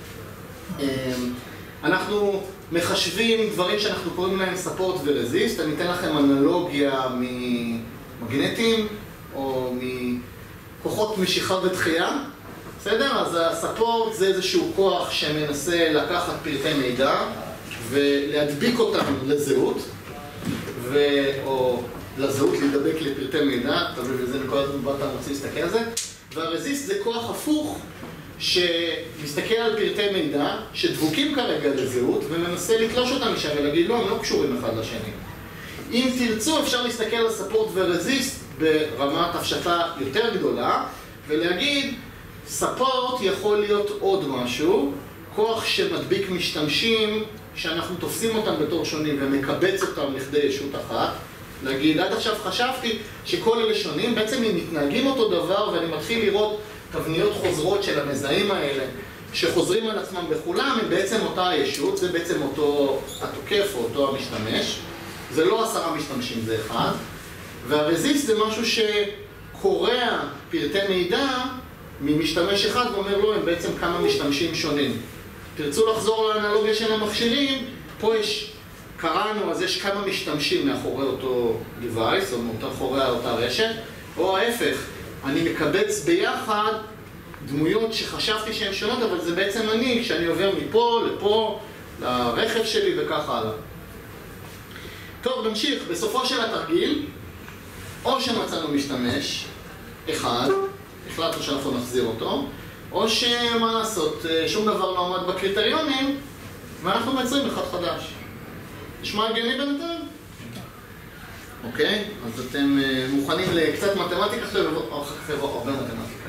אנחנו מחשבים דברים שאנחנו קוראים להם support ו-resist. אני אתן לכם אנלוגיה ממגנטים או מכוחות משיכה ודחייה. בסדר? אז ה-support זה איזשהו כוח שמנסה לקחת פרטי מידע ולהדביק אותם לזהות, או לזהות להידבק לפרטי מידע, תלוי בזה נקודת מבט אתה רוצה להסתכל על זה. והרזיסט זה כוח הפוך שמסתכל על פרטי מידע שדבוקים כרגע לזהות ומנסה לתלוש אותם משם ולהגיד לא, הם לא קשורים אחד לשני. אם תרצו אפשר להסתכל על ספורט ורזיסט ברמת הפשטה יותר גדולה ולהגיד ספורט יכול להיות עוד משהו, כוח שמדביק משתמשים שאנחנו תופסים אותם בתור שונים ומקבץ אותם לכדי ישות אחת. להגיד, עד עכשיו חשבתי שכל אלה שונים, בעצם הם מתנהגים אותו דבר ואני מתחיל לראות תבניות חוזרות של המזהים האלה שחוזרים על עצמם בכולם, הם בעצם אותה הישות, זה בעצם אותו התוקף או אותו המשתמש. זה לא 10 משתמשים, זה אחד. והרזיסט זה משהו שקורע פרטי מידע ממשתמש אחד ואומר לו, הם בעצם כמה משתמשים שונים. תרצו לחזור לאנלוגיה של המכשירים, פה יש, קראנו, אז יש כמה משתמשים מאחורי אותו device, או מאחורי אותה רשת, או ההפך, אני מקבץ ביחד דמויות שחשבתי שהן שונות, אבל זה בעצם אני, כשאני עובר מפה לפה, לרכב שלי וכך הלאה. טוב, נמשיך. בסופו של התרגיל, או שמצאנו משתמש אחד, החלטנו שאנחנו נחזיר אותו, או שמה לעשות, שום דבר לא עומד בקריטריונים, ואנחנו מייצרים אחד חדש. נשמע הגיוני בינתיים? אוקיי, אז אתם מוכנים לקצת מתמטיקה או הרבה מתמטיקה.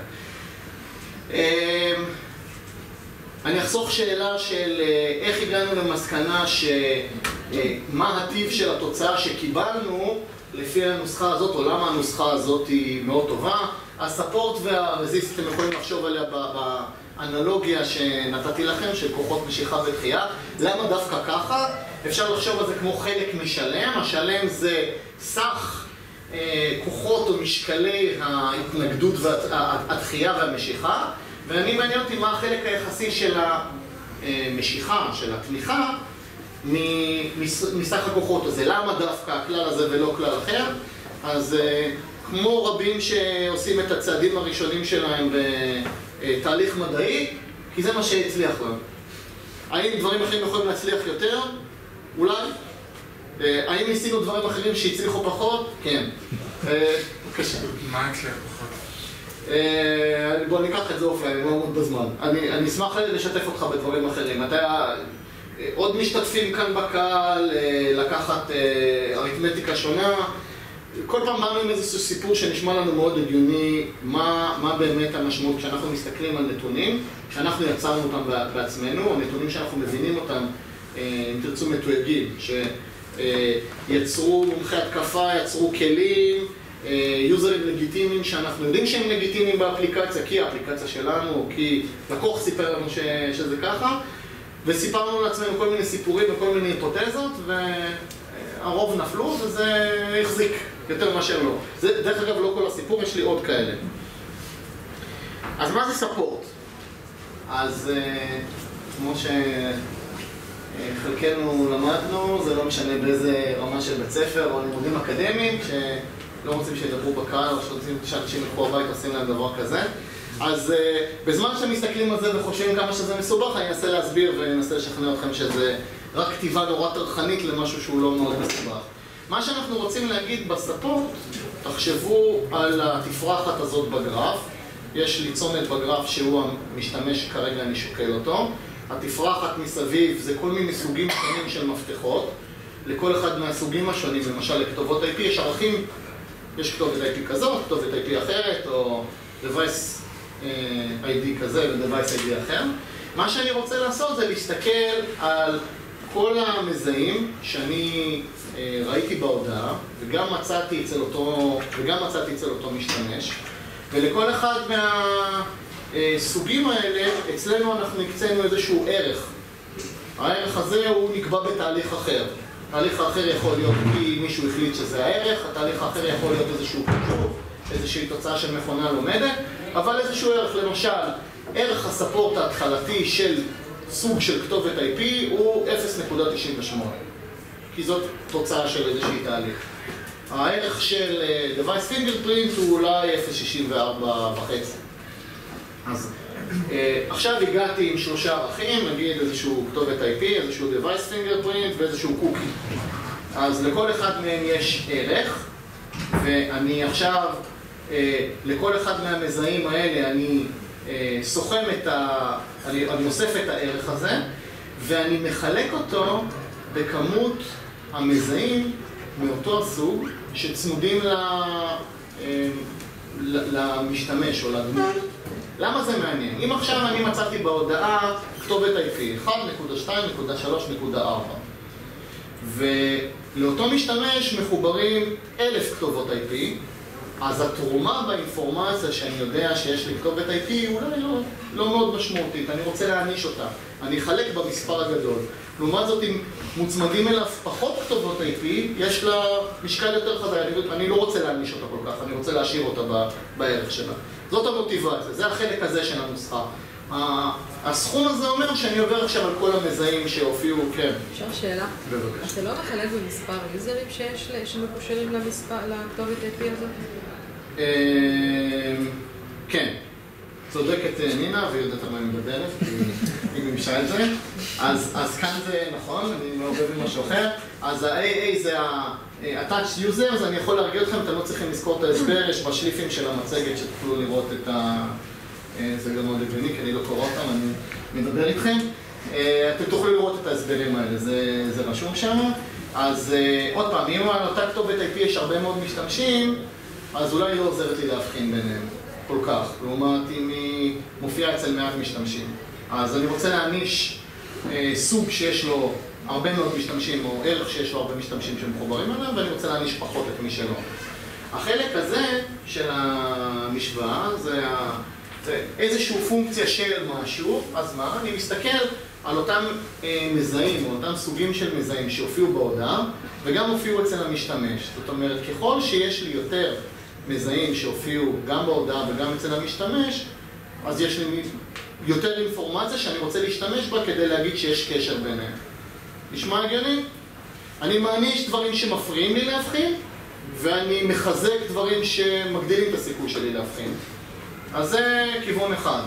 אני אחסוך שאלה של איך הגענו למסקנה שמה הטיב של התוצאה שקיבלנו לפי הנוסחה הזאת, או למה הנוסחה הזאת היא מאוד טובה. הספורט והרזיסט, אתם יכולים לחשוב עליה באנלוגיה שנתתי לכם, של כוחות משיכה ודחייה. למה דווקא ככה? אפשר לחשוב על זה כמו חלק משלם. השלם זה סך כוחות או משקלי ההתנגדות והדחייה והמשיכה, ואני מעניין אותי מה החלק היחסי של המשיכה, של התמיכה, מסך הכוחות הזה. למה דווקא הכלל הזה ולא כלל אחר? אז כמו רבים שעושים את הצעדים הראשונים שלהם בתהליך מדעי, כי זה מה שהצליח להם. האם דברים אחרים יכולים להצליח יותר? אולי? האם ניסינו דברים אחרים שהצליחו פחות? כן. בבקשה. מה הצליח פחות? בוא ניקח את זה אופן, אני לא עמוד בזמן. אני אשמח לשתף אותך בדברים אחרים. אתה עוד משתתפים כאן בקהל, לקחת אריתמטיקה שונה. כל פעם באנו עם איזשהו סיפור שנשמע לנו מאוד הגיוני, מה באמת המשמעות כשאנחנו מסתכלים על נתונים, שאנחנו יצרנו אותם בעצמנו, הנתונים שאנחנו מבינים אותם, אם תרצו מתויגים, שיצרו מומחי התקפה, יצרו כלים, יוזרים לגיטימיים שאנחנו יודעים שהם לגיטימיים באפליקציה, כי האפליקציה שלנו, כי לקוח סיפר לנו שזה ככה, וסיפרנו לעצמנו כל מיני סיפורים וכל מיני היפותזות, והרוב נפלו וזה החזיק יותר מאשר לא. זה, דרך אגב, לא כל הסיפור, יש לי עוד כאלה. אז מה זה ספורט? אז כמו חלקנו למדנו, זה לא משנה באיזה רמה של בית ספר או לימודים אקדמיים, כשלא רוצים שידברו בקהל או שרוצים שאנשים ילכו הבית עושים להם דבר כזה. אז בזמן שאתם מסתכלים על זה וחושבים כמה שזה מסובך, אני אנסה להסביר ואנסה לשכנע אתכם שזה רק כתיבה נורא טרחנית למשהו שהוא לא מאוד מסובך. מה שאנחנו רוצים להגיד בספורט, תחשבו על התפרחת הזאת בגרף. יש לי צומת בגרף שהוא המשתמש כרגע, אני שוקל אותו. התפרחת מסביב זה כל מיני סוגים שונים של מפתחות. לכל אחד מהסוגים השונים, למשל לכתובות IP, יש ערכים, יש כתובת IP כזאת, כתובת IP אחרת, או device ID כזה ו-device ID אחר. מה שאני רוצה לעשות זה להסתכל על כל המזהים שאני ראיתי בהודעה, וגם מצאתי אצל אותו משתמש, ולכל אחד מהסוגים האלה, אצלנו אנחנו הקצינו איזשהו ערך. הערך הזה הוא נקבע בתהליך אחר. התהליך האחר יכול להיות כי מישהו החליט שזה הערך, התהליך האחר יכול להיות איזשהו חישוב, איזושהי תוצאה של מכונה לומדת, אבל איזשהו ערך, למשל, ערך הספורט ההתחלתי של סוג של כתובת IP הוא 0.98, כי זאת תוצאה של איזושהי תהליך. הערך של device fingerprint הוא אולי 0.64.5. אז עכשיו הגעתי עם 3 ערכים, נגיד איזשהו כתובת IP, איזשהו device fingerprint ואיזשהו קוקי. אז לכל אחד מהם יש ערך, ואני עכשיו, לכל אחד מהמזהים האלה אני סוכם אני אוסף את הערך הזה, ואני מחלק אותו בכמות המזהים מאותו הסוג שצמודים למשתמש או לדמות. למה זה מעניין? אם עכשיו אני מצאתי בהודעה כתובת IP 1.2.3.4 ולאותו משתמש מחוברים 1,000 כתובות IP, אז התרומה באינפורמציה שאני יודע שיש לי כתובת IP היא אולי לא מאוד משמעותית, אני רוצה להעניש אותה, אני אחלק במספר הגדול. לעומת זאת, אם מוצמדים אליו פחות כתובות IP, יש לה משקל יותר חזק, אני לא רוצה להעניש אותה כל כך, אני רוצה להשאיר אותה בערך שלה. זאת המוטיבציה, זה החלק הזה של הנוסחה. הסכום הזה אומר שאני עובר עכשיו על כל המזהים שהופיעו, כן. אפשר שאלה? בבקשה. אתה לא מחלק במספר יוזרים שמקושרים לכתובת IP הזאת? כן. צודקת נינה, והיא יודעת על מה אני מדברת, היא מימשה את זה. אז כאן זה נכון, אני מעובד עם משהו אחר. אז ה-AA זה ה-attached user, אז אני יכול להרגיע אתכם, אתם לא צריכים לזכור את ההסבר, יש בשליפים של המצגת שתוכלו לראות את זה גם מאוד הגיוני, כי אני לא קורא אותם, אני מדבר איתכם. אתם תוכלו לראות את ההסברים האלה, זה רשום שם. אז עוד פעם, אם על אותה כתובת IP יש הרבה מאוד משתמשים, אז אולי לא עוזרת לי להבחין ביניהם כל כך, לעומת אם היא מופיעה אצל מעט משתמשים. אז אני רוצה להעניש סוג שיש לו הרבה מאוד משתמשים, או ערך שיש לו הרבה משתמשים שמחוברים עליו, ואני רוצה להעניש פחות את מי שלא. החלק הזה של המשוואה זה איזושהי פונקציה של משהו, אז מה? אני מסתכל על אותם מזהים, או אותם סוגים של מזהים שהופיעו בהודעה, וגם הופיעו אצל המשתמש. זאת אומרת, ככל שיש לי יותר מזהים שהופיעו גם בהודעה וגם אצל המשתמש, אז יש לי יותר אינפורמציה שאני רוצה להשתמש בה כדי להגיד שיש קשר ביניהם. נשמע הגיוני? אני מעניש דברים שמפריעים לי להבחין, ואני מחזק דברים שמגדילים את הסיכוי שלי להבחין. אז זה כיוון אחד.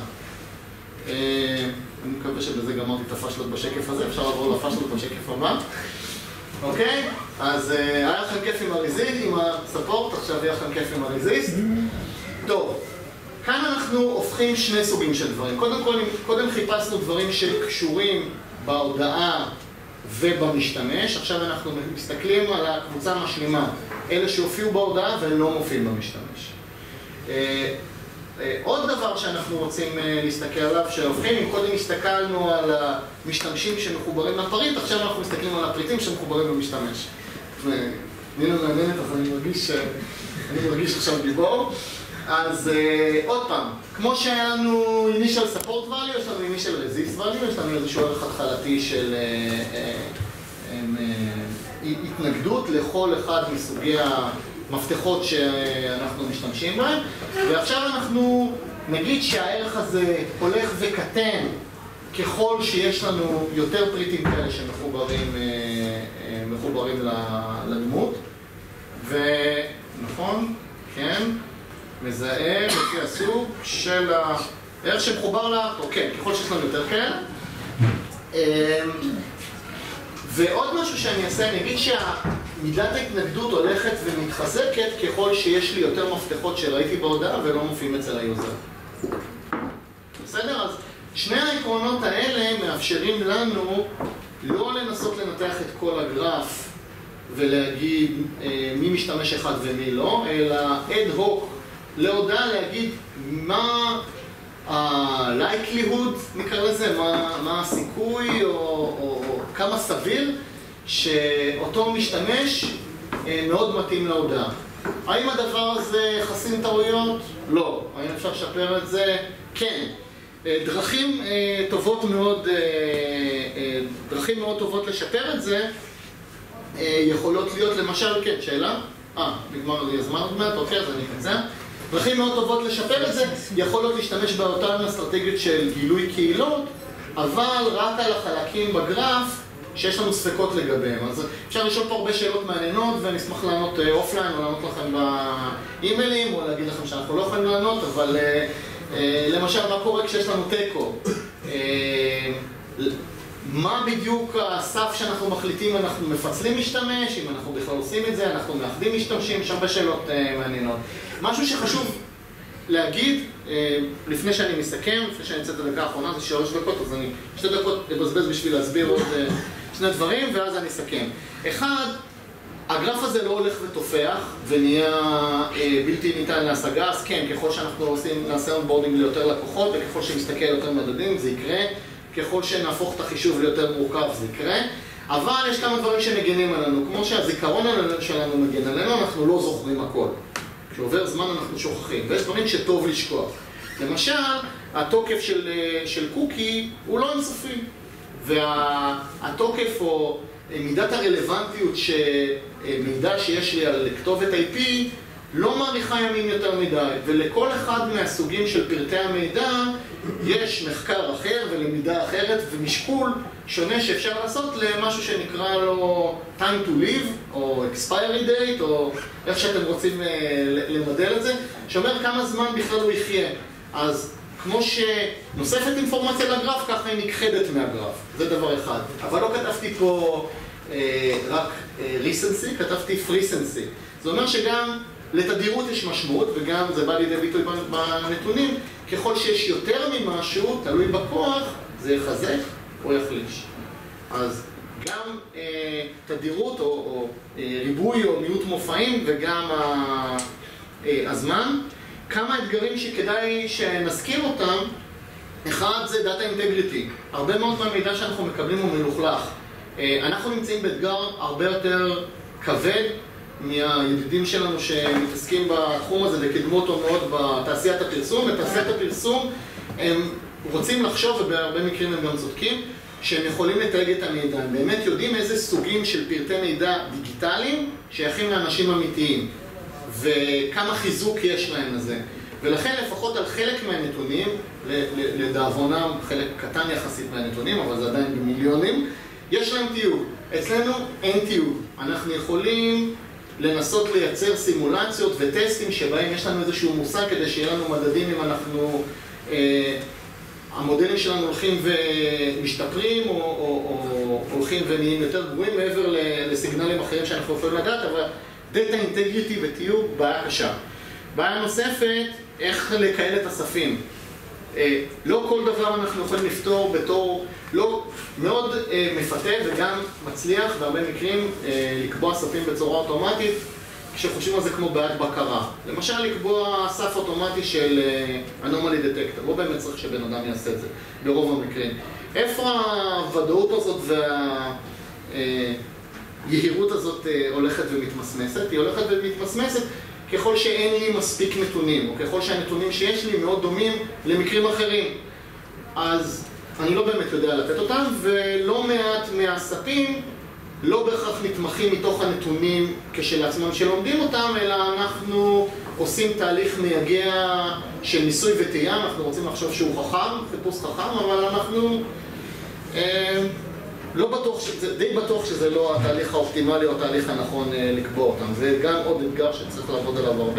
אני מקווה שבזה גמרתי את הפשלות בשקף הזה, אפשר לעבור לפשלות בשקף הבא. אוקיי? אז היה לכם כיף עם הריזיסט, עם הספורט, עכשיו יהיה לכם כיף עם הריזיסט. טוב, כאן אנחנו הופכים שני סוגים של דברים. קודם חיפשנו דברים שקשורים בהודעה ובמשתמש, עכשיו אנחנו מסתכלים על הקבוצה המשלימה, אלה שהופיעו בהודעה ולא מופיעים במשתמש. עוד דבר שאנחנו רוצים להסתכל עליו, שהופכים, אם קודם הסתכלנו על המשתמשים שמחוברים לפריט, עכשיו אנחנו מסתכלים על הפריטים שמחוברים במשתמש. נינה מעניינת, אז אני מרגיש עכשיו גיבור. אז עוד פעם, כמו שהיה לנו initial support value, יש לנו initial resist value, יש לנו איזשהו ערך התחלתי של התנגדות לכל אחד מסוגי המפתחות שאנחנו משתמשים בהם, ועכשיו אנחנו נגיד שהערך הזה הולך וקטן ככל שיש לנו יותר פריטים כאלה שמחוברים לדמות, ונכון, כן, מזהה לפי הסוג של הערך שמחובר לה, כן, ככל שיש לנו יותר כאלה. ועוד משהו שאני אעשה, אני אגיד שהמידת ההתנגדות הולכת ומתחזקת ככל שיש לי יותר מפתחות שראיתי בהודעה ולא מופיעים אצל היוזר. בסדר? אז שני העקרונות האלה מאפשרים לנו לא לנסות לנתח את כל הגרף ולהגיד מי משתמש אחד ומי לא, אלא ad hoc להודעה להגיד מה ה-likelihood, נקרא לזה, מה הסיכוי או כמה סביר שאותו משתמש מאוד מתאים להודעה. האם הדבר הזה חסין טעויות? לא. האם אפשר לשפר את זה? כן. דרכים מאוד טובות לשפר את זה יכולות להיות למשל, כן, שאלה? נגמר לי הזמן עוד מעט, אוקיי, אז אני אקצר. דרכים מאוד טובות לשפר את זה יכולות להשתמש באותן אסטרטגיות של גילוי קהילות, אבל רק על החלקים בגרף שיש לנו ספקות לגביהם. אז אפשר לשאול פה הרבה שאלות מעניינות ואני אשמח לענות אופליין או לענות לכם באימיילים או להגיד לכם שאנחנו לא יכולים לענות, אבל למשל מה קורה כשיש לנו טקו? מה בדיוק הסף שאנחנו מחליטים, אנחנו מפצלים משתמש, אם אנחנו בכלל עושים את זה, אנחנו מאחדים משתמשים, יש הרבה שאלות מעניינות. משהו שחשוב להגיד, לפני שאני מסכם, לפני שאני אצא את הדקה האחרונה, זה 3 דקות, אז אני 2 דקות אבזבז בשביל להסביר עוד 2 דברים, ואז אני אסכם. אחד, הגרף הזה לא הולך ותופח ונהיה בלתי ניתן להשגה, אז כן, ככל שאנחנו נעשה אונבורדינג ליותר לקוחות וככל שנסתכל יותר מדדים זה יקרה, ככל שנהפוך את החישוב ליותר מורכב זה יקרה, אבל יש כמה דברים שמגנים עלינו, כמו שהזיכרון שלנו מגן עלינו, אנחנו לא זוכרים הכל. כשעובר זמן אנחנו שוכחים, ויש דברים שטוב לשכוח. למשל, התוקף של קוקי הוא לא אינסופי, והתוקף או מידת הרלוונטיות שמידע שיש לי על כתובת IP לא מעריכה ימים יותר מדי, ולכל אחד מהסוגים של פרטי המידע יש מחקר אחר ולמידה אחרת ומשקול שונה שאפשר לעשות למשהו שנקרא לו time to live או expiry date או איך שאתם רוצים למדל את זה, שאומר כמה זמן בכלל הוא יחיה. אז כמו שנוספת אינפורמציה לגרף, ככה היא נכחדת מהגרף. זה דבר אחד. אבל לא כתבתי פה רק recency, כתבתי frequency. זה אומר שגם לתדירות יש משמעות, וגם זה בא לידי ביטוי בנתונים, ככל שיש יותר ממשהו, תלוי בכוח, זה יחזק או יחליש. אז גם תדירות או ריבוי או מיעוט מופעים וגם הזמן. כמה אתגרים שכדאי שנזכיר אותם, אחד זה דאטה אינטגריטי. הרבה מאוד מהמידע שאנחנו מקבלים הוא מלוכלך. אנחנו נמצאים באתגר הרבה יותר כבד מהידידים שלנו שמתעסקים בתחום הזה וקידמו אותו מאוד בתעשיית הפרסום. בתעשיית הפרסום הם רוצים לחשוב, ובהרבה מקרים הם גם צודקים, שהם יכולים לתייג את המידע. הם באמת יודעים איזה סוגים של פרטי מידע דיגיטליים שייכים לאנשים אמיתיים וכמה חיזוק יש להם לזה. ולכן לפחות על חלק מהנתונים, לדאבונם חלק קטן יחסית מהנתונים, אבל זה עדיין במיליונים, יש להם תיוג. אצלנו אין תיוג. אנחנו יכולים לנסות לייצר סימולציות וטסטים שבהם יש לנו איזשהו מושג כדי שיהיה לנו מדדים אם אנחנו, המודלים שלנו הולכים ומשתפרים או הולכים ונהיים יותר גרועים מעבר לסיגנלים אחרים שאנחנו יכולים לדעת, אבל דאטה אינטגריטי ותיוג בעיה קשה. בעיה נוספת, איך לקהל את הספים. לא כל דבר אנחנו יכולים לפתור בתור, לא מאוד מפתה וגם מצליח בהרבה מקרים לקבוע ספים בצורה אוטומטית כשחושבים על זה כמו בעיית בקרה. למשל לקבוע סף אוטומטי של anomaly detector, לא באמת צריך שבן אדם יעשה את זה ברוב המקרים. איפה הוודאות הזאת והיהירות הזאת הולכת ומתמסמסת? היא הולכת ומתמסמסת ככל שאין לי מספיק נתונים, או ככל שהנתונים שיש לי מאוד דומים למקרים אחרים. אז אני לא באמת יודע לתת אותם, ולא מעט מהספים לא בהכרח נתמכים מתוך הנתונים כשלעצמם שלומדים אותם, אלא אנחנו עושים תהליך מייגע של ניסוי וטעייה, אנחנו רוצים לחשוב שהוא חכם, חיפוש חכם, אבל אנחנו לא בטוח, די בטוח שזה לא התהליך האופטימלי או התהליך הנכון לקבוע אותם. זה גם עוד אתגר שצריך לעבוד עליו הרבה.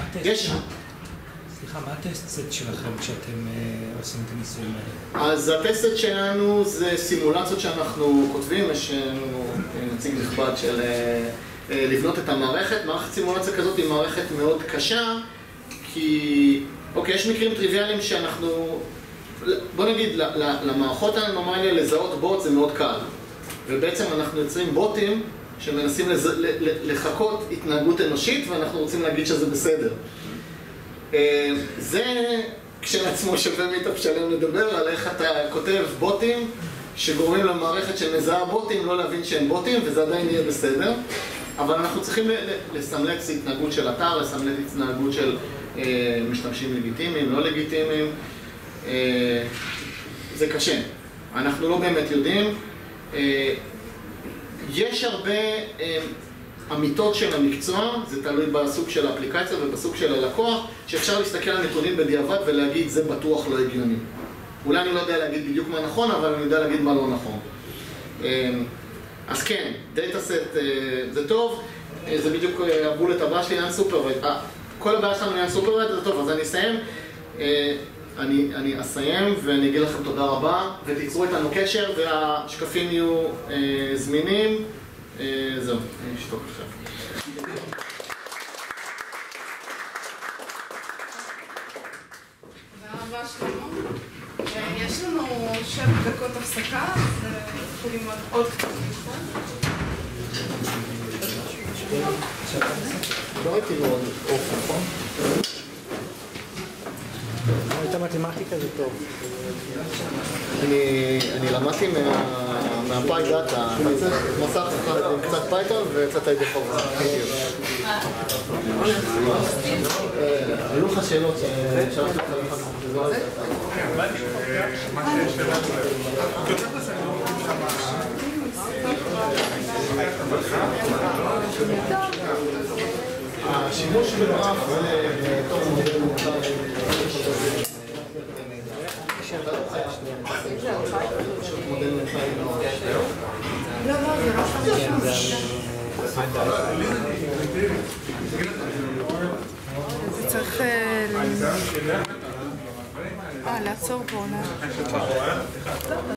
סליחה, מה הטסט שלכם כשאתם עושים את הניסויים האלה? אז הטסט שלנו זה סימולציות שאנחנו כותבים, יש לנו נציג נכבד של לבנות את המערכת. מערכת סימולציה כזאת היא מערכת מאוד קשה, כי אוקיי, יש מקרים טריוויאליים שאנחנו, בוא נגיד, למערכות הנורמליה לזהות בוט זה מאוד קל. ובעצם אנחנו יוצרים בוטים שמנסים לחכות התנהגות אנושית, ואנחנו רוצים להגיד שזה בסדר. זה כשלעצמו שווה מיטאפ שלם לדבר על איך אתה כותב בוטים שגורמים למערכת שמזהה בוטים לא להבין שהם בוטים, וזה עדיין יהיה בסדר. אבל אנחנו צריכים לסמלץ התנהגות של אתר, לסמלץ התנהגות של משתמשים לגיטימיים, לא לגיטימיים. זה קשה. אנחנו לא באמת יודעים. יש הרבה אמיתות של המקצוע, זה תלוי בסוג של האפליקציה ובסוג של הלקוח, שאפשר להסתכל על נתונים בדיעבד ולהגיד זה בטוח לא הגיוני. אולי אני לא יודע להגיד בדיוק מה נכון, אבל אני יודע להגיד מה לא נכון. אז כן, דאטה-סט זה טוב, זה בדיוק הבולט הבא שלי, unsuperivised. כל הבעיה שלנו unsuperivised זה טוב, אז אני אסיים. אני אסיים ואני אגיד לכם תודה רבה, ותיצרו איתנו קשר והשקפים יהיו זמינים. זהו, אני אשתוק עכשיו. תודה רבה שלנו. יש לנו 7 דקות הפסקה, אז יכולים עוד קצת נכון? לא הייתי מאוד אופן, נכון? את המתמטיקה זה טוב. אני למדתי מהפאי דאטה, אתה צריך מסך אחד עם קצת פייתון ויצאת ידי חובה. היו לך שאלות ששלחתי לך לך תזור את זה? השימוש בגרף זה טוב מודל מוכר זה צריך לעצור פה,